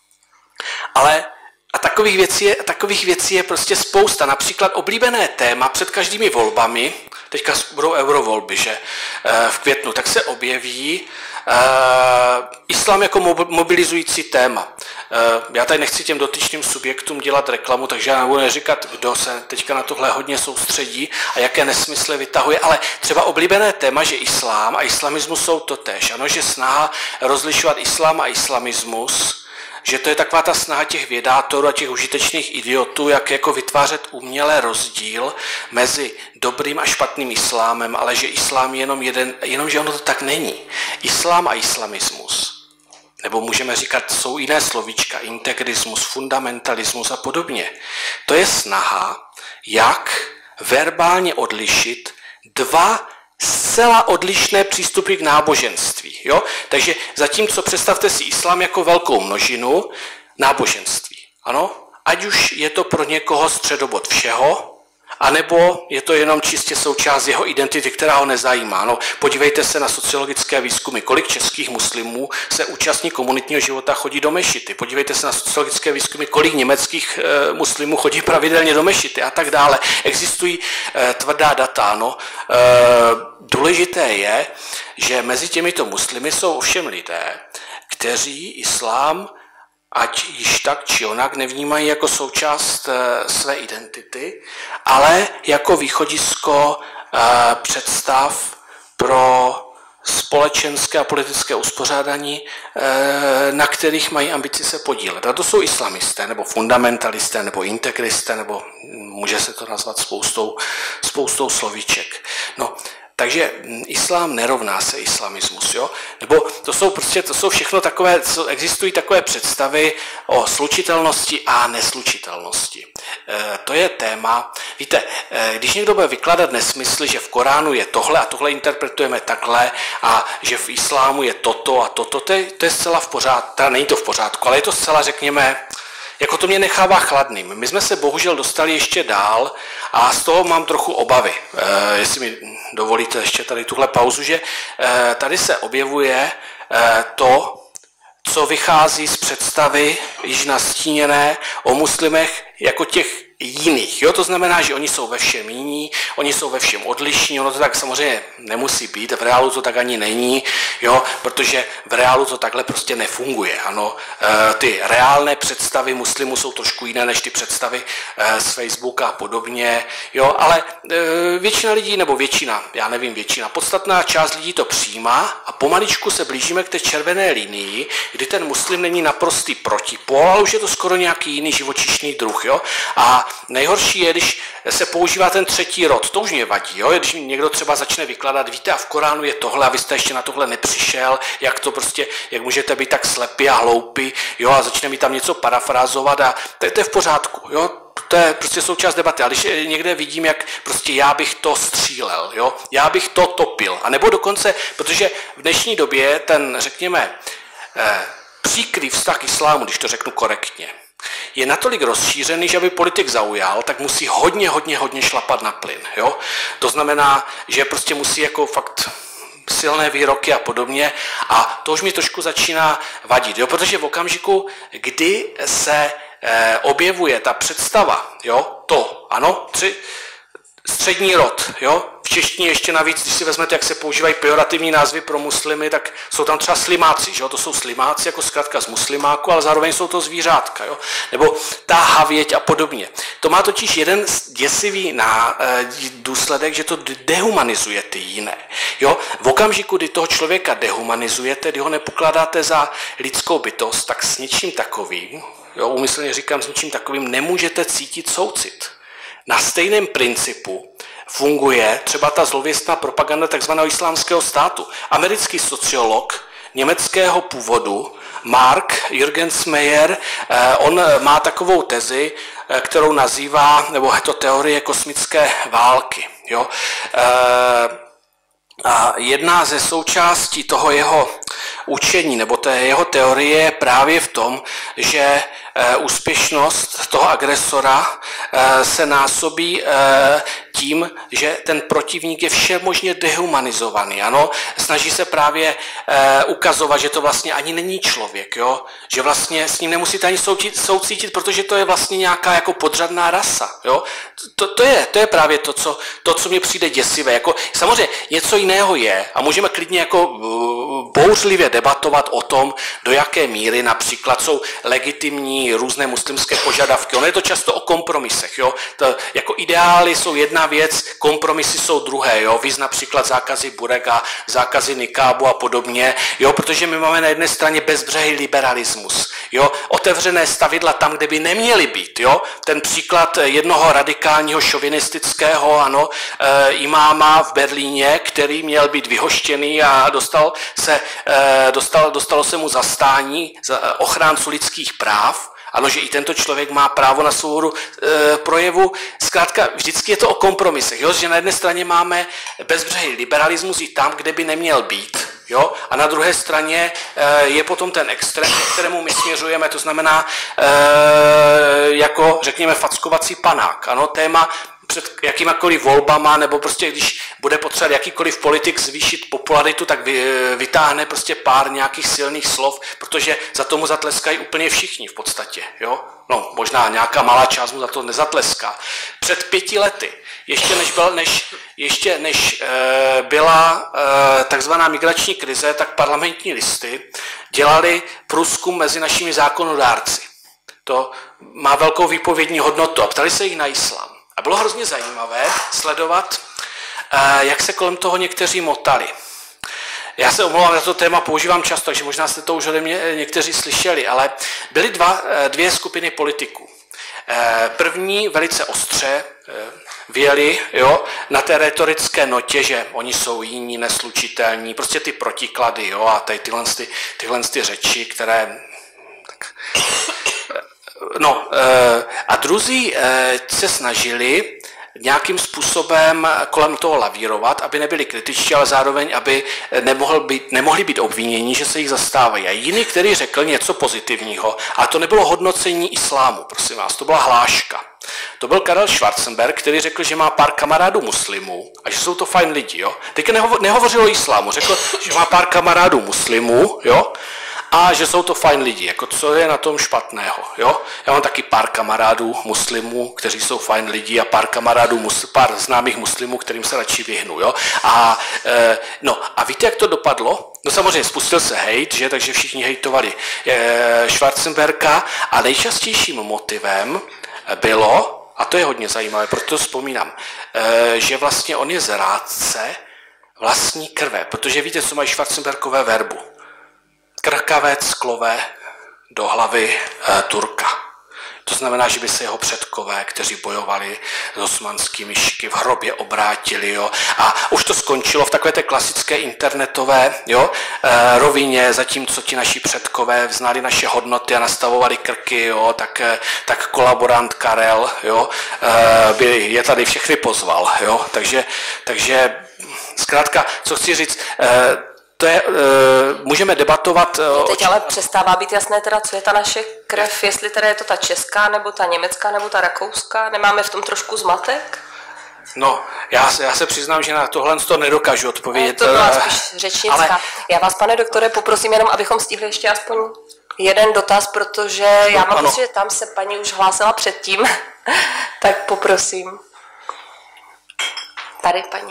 ale a takových věcí, je, takových věcí je prostě spousta. Například oblíbené téma před každými volbami, teďka budou eurovolby, že v květnu, tak se objeví Uh, islám jako mobilizující téma. Uh, já tady nechci těm dotyčným subjektům dělat reklamu, takže já nebudu neříkat, kdo se teďka na tohle hodně soustředí a jaké nesmysly vytahuje, ale třeba oblíbené téma, že islám a islamismus jsou totéž. Ano, že snaha rozlišovat islám a islamismus, že to je taková ta snaha těch vědátorů a těch užitečných idiotů, jak jako vytvářet umělé rozdíl mezi dobrým a špatným islámem, ale že islám je jenom jeden, jenomže ono to tak není. Islám a islamismus, nebo můžeme říkat, jsou jiné slovíčka, integrismus, fundamentalismus a podobně. To je snaha, jak verbálně odlišit dva zcela odlišné přístupy k náboženství. Jo? Takže zatímco představte si islám jako velkou množinu, náboženství. Ano? Ať už je to pro někoho středobod všeho, anebo je to jenom čistě součást jeho identity, která ho nezajímá. No, podívejte se na sociologické výzkumy, kolik českých muslimů se účastní komunitního života, chodí do mešity. Podívejte se na sociologické výzkumy, kolik německých e, muslimů chodí pravidelně do mešity a tak dále. Existují e, tvrdá data. No. E, důležité je, že mezi těmito muslimy jsou ovšem lidé, kteří islám ať již tak či onak nevnímají jako součást e, své identity, ale jako východisko e, představ pro společenské a politické uspořádání, e, na kterých mají ambici se podílet. A to jsou islamisté, nebo fundamentalisté, nebo integristé, nebo může se to nazvat spoustou, spoustou slovíček. No, takže islám nerovná se islamismus, jo? Nebo to jsou prostě, to jsou všechno takové, existují takové představy o slučitelnosti a neslučitelnosti. E, to je téma, víte, e, když někdo bude vykládat nesmysly, že v Koránu je tohle a tohle interpretujeme takhle a že v islámu je toto a toto, to je, to je zcela v pořádku, teda není to v pořádku, ale je to zcela, řekněme, jako to mě nechává chladným. My jsme se bohužel dostali ještě dál a z toho mám trochu obavy. E, jestli mi dovolíte ještě tady tuhle pauzu, že e, tady se objevuje e, to, co vychází z představy již nastíněné o muslimech jako těch jiných. Jo? To znamená, že oni jsou ve všem jiní, oni jsou ve všem odlišní, ono to tak samozřejmě nemusí být, v reálu to tak ani není, jo? Protože v reálu to takhle prostě nefunguje. Ano? E, ty reálné představy muslimů jsou trošku jiné než ty představy e, z Facebooka a podobně, jo? Ale e, většina lidí, nebo většina, já nevím většina, podstatná část lidí to přijímá a pomaličku se blížíme k té červené linii, kdy ten muslim není naprostý protipol, ale už je to skoro nějaký jiný živočišný druh. Jo? A nejhorší je, když se používá ten třetí rod, to už mě vadí, jo? Když někdo třeba začne vykládat, víte, a v Koránu je tohle a vy jste ještě na tohle nepřišel, jak to prostě, jak můžete být tak slepý a hloupý, jo, a začne mi tam něco parafrázovat a to, to je v pořádku, jo, to je prostě součást debaty, ale když někde vidím, jak prostě já bych to střílel, jo, já bych to topil, a nebo dokonce, protože v dnešní době ten, řekněme, eh, příkrý vztah k islámu, když to řeknu korektně, je natolik rozšířený, že aby politik zaujal, tak musí hodně, hodně, hodně šlapat na plyn. Jo? To znamená, že prostě musí jako fakt silné výroky a podobně a to už mi trošku začíná vadit, jo? Protože v okamžiku, kdy se eh, objevuje ta představa, jo? To, ano, tři, střední rod, jo? V češtině ještě navíc, když si vezmete, jak se používají pejorativní názvy pro muslimy, tak jsou tam třeba slimáci, že jo? To jsou slimáci jako zkratka z muslimáku, ale zároveň jsou to zvířátka, jo? Nebo ta havěť a podobně. To má totiž jeden děsivý ná, e, důsledek, že to dehumanizuje ty jiné. Jo? V okamžiku, kdy toho člověka dehumanizujete, kdy ho nepokládáte za lidskou bytost, tak s něčím takovým, jo? Úmyslně říkám, s něčím takovým nemůžete cítit soucit. Na stejném principu funguje třeba ta zlověstná propaganda takzvaného islámského státu. Americký sociolog německého původu Mark Juergensmeyer, on má takovou tezi, kterou nazývá, nebo je to teorie kosmické války. Jo? A jedna ze součástí toho jeho učení nebo té jeho teorie je právě v tom, že úspěšnost toho agresora se násobí tím, že ten protivník je všemožně dehumanizovaný. Ano? Snaží se právě ukazovat, že to vlastně ani není člověk, jo? Že vlastně s ním nemusíte ani soucítit, protože to je vlastně nějaká jako podřadná rasa. Jo? To, to, je, to je právě to, co, to, co mě přijde děsivé. Jako, samozřejmě něco jiného je a můžeme klidně jako bouřlivě debatovat o tom, do jaké míry například jsou legitimní různé muslimské požadavky. Ono je to často o kompromisech. Jo? To, jako ideály jsou jedna věc, kompromisy jsou druhé. Jo? Víc například zákazy bureka, zákazy nikábu a podobně. Jo? Protože my máme na jedné straně bezbřehý liberalismus. Jo? Otevřené stavidla tam, kde by neměly být. Jo? Ten příklad jednoho radikálního šovinistického ano, e, imáma v Berlíně, který měl být vyhoštěný a dostal se, e, dostal, dostalo se mu zastání za ochránců lidských práv. Ano, že i tento člověk má právo na svobodu e, projevu. Zkrátka, vždycky je to o kompromisech. Jo? Že na jedné straně máme bezbřehý liberalismus i tam, kde by neměl být. Jo? A na druhé straně je potom ten extrém, kterému my směřujeme, to znamená jako, řekněme, fackovací panák. Ano, téma před jakýmakoliv volbama, nebo prostě když bude potřebovat jakýkoliv politik zvýšit popularitu, tak vytáhne prostě pár nějakých silných slov, protože za tomu zatleskají úplně všichni v podstatě. Jo? No, možná nějaká malá část mu za to nezatleská. Před pěti lety, ještě než, byl, než, ještě než e, byla e, takzvaná migrační krize, tak parlamentní listy dělali průzkum mezi našimi zákonodárci. To má velkou výpovědní hodnotu a ptali se jich na islám. A bylo hrozně zajímavé sledovat, jak se kolem toho někteří motali. Já se omlouvám, za to téma používám často, takže možná jste to už ode mě někteří slyšeli, ale byly dva, dvě skupiny politiků. První velice ostře vyjeli, jo, na té retorické notě, že oni jsou jiní, neslučitelní, prostě ty protiklady, jo, a tady tyhle, ty, tyhle ty řeči, které... Tak, no, a druzí se snažili nějakým způsobem kolem toho lavírovat, aby nebyli kritičtí, ale zároveň, aby nemohl být, nemohli být obvinění, že se jich zastávají. A jiný, který řekl něco pozitivního, a to nebylo hodnocení islámu, prosím vás, to byla hláška. To byl Karel Schwarzenberg, který řekl, že má pár kamarádů muslimů a že jsou to fajn lidi. Jo? Teďka nehovo, nehovořil o islámu, řekl, že má pár kamarádů muslimů, jo? A že jsou to fajn lidi, jako co je na tom špatného, jo? Já mám taky pár kamarádů muslimů, kteří jsou fajn lidi a pár kamarádů, mus, pár známých muslimů, kterým se radši vyhnu, jo? A, e, no, a víte, jak to dopadlo? No samozřejmě spustil se hejt, že? Takže všichni hejtovali e, Schwarzenberga a nejčastějším motivem bylo, a to je hodně zajímavé, proto to vzpomínám, e, že vlastně on je zrádce vlastní krve, protože víte, co mají Schwarzenbergové verbu. Krkavec klove do hlavy e, Turka. To znamená, že by se jeho předkové, kteří bojovali s osmanskými šiky, v hrobě obrátili. Jo? A už to skončilo v takové té klasické internetové, jo, e, rovině, zatímco ti naši předkové znali naše hodnoty a nastavovali krky, jo, tak, e, tak kolaborant Karel, jo, e, by je tady všechny pozval. Jo? Takže, takže zkrátka, co chci říct, e, to je, uh, můžeme debatovat... Uh, Teď ale přestává být jasné teda, co je ta naše krev, jestli teda je to ta česká, nebo ta německá, nebo ta rakouská, nemáme v tom trošku zmatek? No, já, já se přiznám, že na tohle to nedokážu odpovědět. To byla spíš řečnická. Ale... Já vás, pane doktore, poprosím jenom, abychom stihli ještě aspoň jeden dotaz, protože no, já mám pocit, že tam se paní už hlásila předtím, tak poprosím. Tady paní.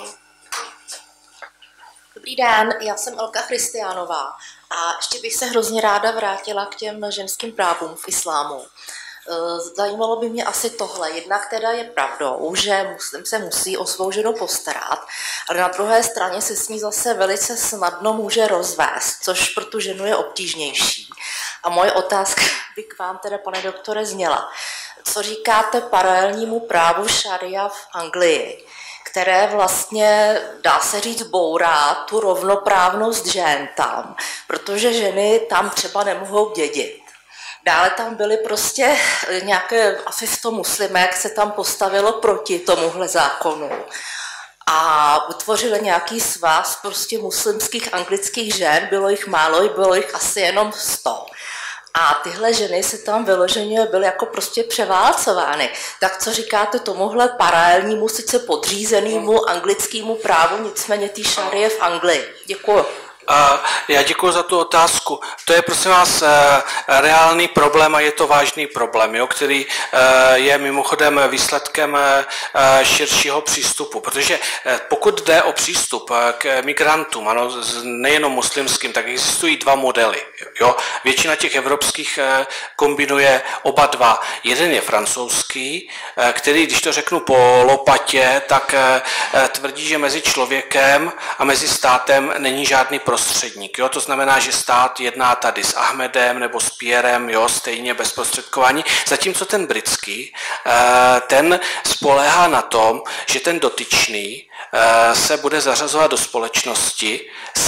Dobrý den, já jsem Elka Christianová a ještě bych se hrozně ráda vrátila k těm ženským právům v islámu. Zajímalo by mě asi tohle. Jednak teda je pravdou, že muslim se musí o svou ženu postarat, ale na druhé straně se s ní zase velice snadno může rozvést, což pro tu ženu je obtížnější. A moje otázka by k vám teda, pane doktore, zněla. Co říkáte paralelnímu právu šaria v Anglii, které vlastně, dá se říct, bourá tu rovnoprávnost žen tam, protože ženy tam třeba nemohou dědit. Dále tam byly prostě nějaké, asi sto muslimek se tam postavilo proti tomuhle zákonu a utvořili nějaký svaz prostě muslimských anglických žen, bylo jich málo, bylo jich asi jenom sto. A tyhle ženy se tam vyloženě byly jako prostě převálcovány. Tak co říkáte tomuhle paralelnímu, sice podřízenému anglickému právu, nicméně té šarie v Anglii? Děkuju. Já děkuji za tu otázku. To je, prosím vás, reálný problém a je to vážný problém, jo, který je mimochodem výsledkem širšího přístupu, protože pokud jde o přístup k migrantům, ano, nejenom muslimským, tak existují dva modely. Jo. Většina těch evropských kombinuje oba dva. Jeden je francouzský, který, když to řeknu po lopatě, tak tvrdí, že mezi člověkem a mezi státem není žádný prostředník. prostředník. Jo? To znamená, že stát jedná tady s Ahmedem nebo s Pierrem, jo, stejně bez prostředkování, zatímco ten britský, ten spoléhá na tom, že ten dotyčný se bude zařazovat do společnosti, s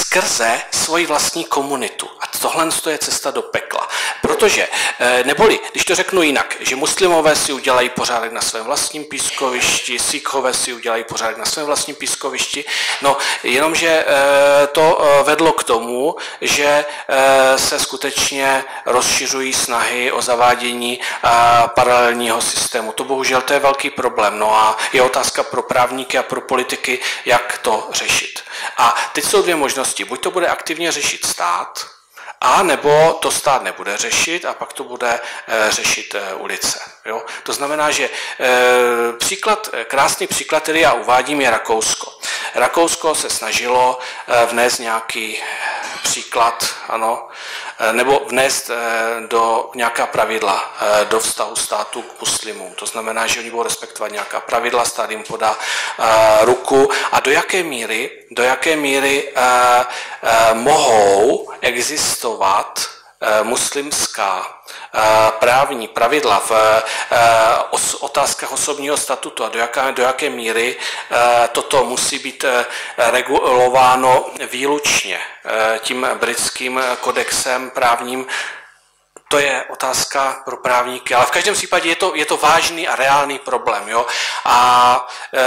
skrze svoji vlastní komunitu. A tohle je cesta do pekla. Protože, neboli, když to řeknu jinak, že muslimové si udělají pořádek na svém vlastním pískovišti, Sikhové si udělají pořádek na svém vlastním pískovišti, no jenomže to vedlo k tomu, že se skutečně rozšiřují snahy o zavádění paralelního systému. To bohužel to je velký problém. No a je otázka pro právníky a pro politiky, jak to řešit. A teď jsou dvě možnosti. Buď to bude aktivně řešit stát, a nebo to stát nebude řešit a pak to bude e, řešit e, ulice. Jo? To znamená, že e, příklad, krásný příklad, který já uvádím, je Rakousko. Rakousko se snažilo e, vnést nějaký příklad, ano, e, nebo vnést e, do nějaká pravidla e, do vztahu státu k muslimům. To znamená, že oni budou respektovat nějaká pravidla, stát jim podá e, ruku a do jaké míry, do jaké míry e, e, mohou existovat muslimská právní pravidla v otázkách osobního statutu a do jaké, do jaké míry toto musí být regulováno výlučně tím britským kodexem právním, to je otázka pro právníky, ale v každém případě je to, je to vážný a reálný problém. Jo? A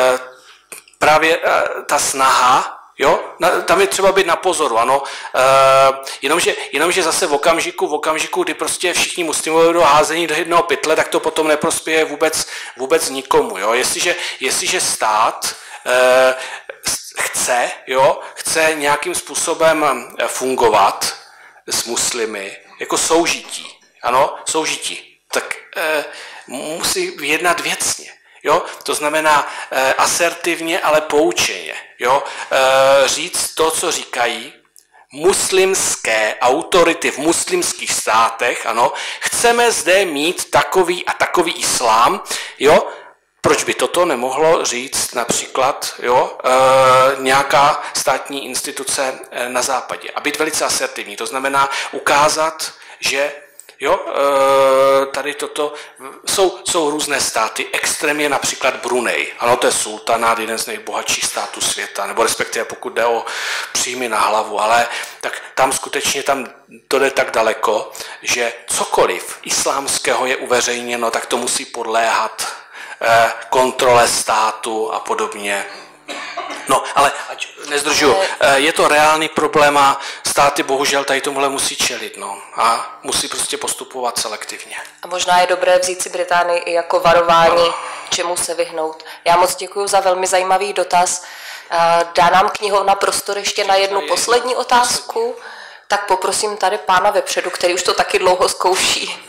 právě ta snaha, jo, tam je třeba být na pozoru, ano, e, jenomže, jenomže zase v okamžiku, v okamžiku, kdy prostě všichni muslimové budou házení do jednoho pytle, tak to potom neprospěje vůbec, vůbec nikomu, jo, jestliže, jestliže stát e, chce, jo, chce nějakým způsobem fungovat s muslimy, jako soužití, ano, soužití, tak e, musí jednat věcně. Jo? To znamená e, asertivně, ale poučeně. Jo? E, říct to, co říkají muslimské autority v muslimských státech. Ano? Chceme zde mít takový a takový islám. Jo? Proč by toto nemohlo říct například jo, e, nějaká státní instituce na západě? A být velice asertivní. To znamená ukázat, že jo, tady toto, jsou, jsou různé státy, extrémně například Brunei, ano, to je sultanát, jeden z nejbohatších států světa, nebo respektive pokud jde o příjmy na hlavu, ale tak tam skutečně tam to jde tak daleko, že cokoliv islámského je uveřejněno, tak to musí podléhat eh, kontrole státu a podobně. No, ale ať nezdržuju, je to reálný problém a státy bohužel tady tomuhle musí čelit, no, a musí prostě postupovat selektivně. A možná je dobré vzít si Británii i jako varování, čemu se vyhnout. Já moc děkuji za velmi zajímavý dotaz. Dá nám knihovna prostor ještě na jednu poslední otázku? Tak poprosím tady pána vepředu, který už to taky dlouho zkouší.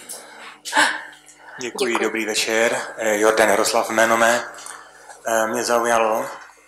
Děkuji, Děkuji. Dobrý večer. Jordan Jaroslav jméno mé. Mě zaujalo,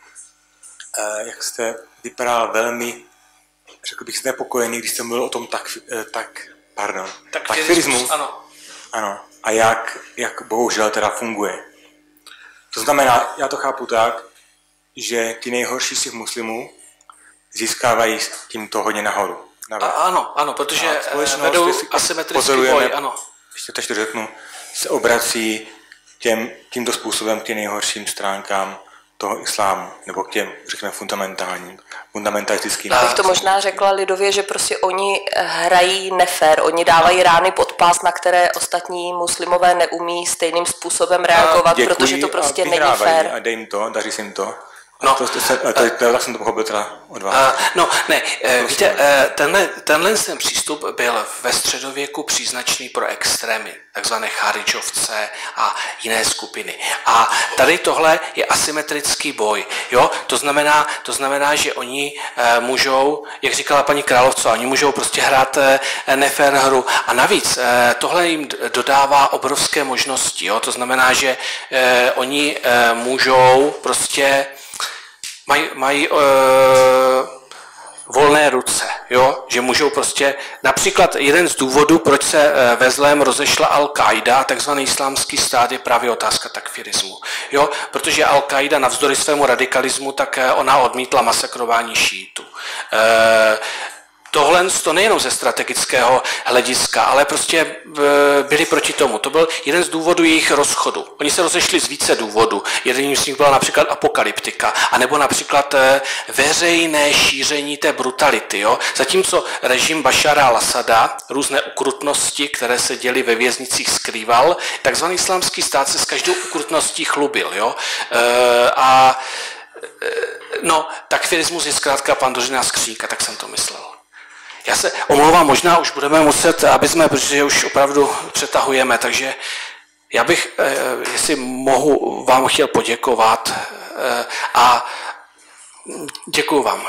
jak jste vypadal velmi, řekl bych, znepokojený, když jste mluvil o tom tak, tak pardon, takfirismu. Ano. Ano. A jak, jak bohužel teda funguje. To znamená, já to chápu tak, že ti nejhorší z těch muslimů získávají tímto hodně nahoru. A, ano, ano, protože vedou asymetrický boj, ano. Ještě teď to řeknu, se obrací těm, tímto způsobem k těm nejhorším stránkám toho islámu, nebo k těm, řekněme, fundamentálním, fundamentalistickým. Já bych to možná řekla lidově, že prostě oni hrají nefér, oni dávají rány pod pás, na které ostatní muslimové neumí stejným způsobem reagovat, děkuji, protože to prostě není fér. A dej jim to, daří se jim to. No, to, to, to, to, to, tak jsem to pochopil teda od vás. Uh, no, ne, uh, víte, uh, tenhle, tenhle ten přístup byl ve středověku příznačný pro extrémy, takzvané charidžovce a jiné skupiny. A tady tohle je asymetrický boj, jo, to znamená, to znamená, že oni uh, můžou, jak říkala paní Královcová, oni můžou prostě hrát uh, nefér hru a navíc uh, tohle jim dodává obrovské možnosti, jo, to znamená, že uh, oni uh, můžou prostě mají, mají uh, volné ruce, jo? Že můžou prostě, například jeden z důvodů, proč se uh, ve zlém rozešla Al-Qaida, takzvaný islámský stát, je právě otázka takfirismu, jo? Protože Al-Qaida navzdory svému radikalismu, tak uh, ona odmítla masakrování šítů. Uh, tohle to nejenom ze strategického hlediska, ale prostě byli proti tomu. To byl jeden z důvodů jejich rozchodu. Oni se rozešli z více důvodů. Jedním z nich byla například apokalyptika, anebo například veřejné šíření té brutality. Jo? Zatímco režim Bašara al-Asada různé ukrutnosti, které se děly ve věznicích, skrýval, takzvaný islámský stát se s každou ukrutností chlubil. Jo? E, a no, takfirismus je zkrátka Pandořina skřínka, tak jsem to myslel. Já se omlouvám, možná už budeme muset, aby jsme, protože už opravdu přetahujeme, takže já bych, jestli mohu, vám chtěl poděkovat a děkuju vám.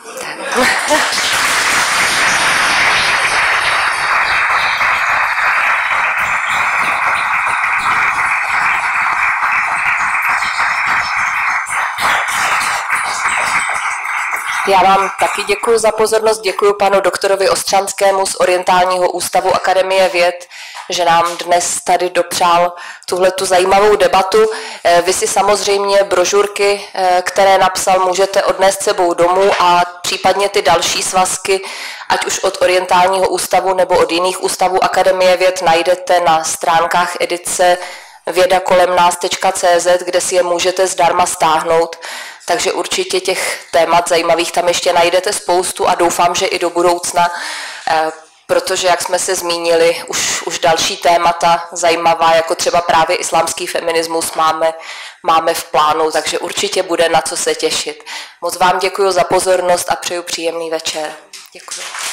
Já vám taky děkuji za pozornost, děkuji panu doktorovi Ostřanskému z Orientálního ústavu Akademie věd, že nám dnes tady dopřál tuhletu zajímavou debatu. Vy si samozřejmě brožurky, které napsal, můžete odnést sebou domů a případně ty další svazky, ať už od Orientálního ústavu nebo od jiných ústavů Akademie věd, najdete na stránkách edice věda kolem nás tečka cé zet, kde si je můžete zdarma stáhnout. Takže určitě těch témat zajímavých tam ještě najdete spoustu a doufám, že i do budoucna, protože, jak jsme se zmínili, už, už další témata zajímavá, jako třeba právě islámský feminismus máme, máme v plánu, takže určitě bude na co se těšit. Moc vám děkuji za pozornost a přeju příjemný večer. Děkuji.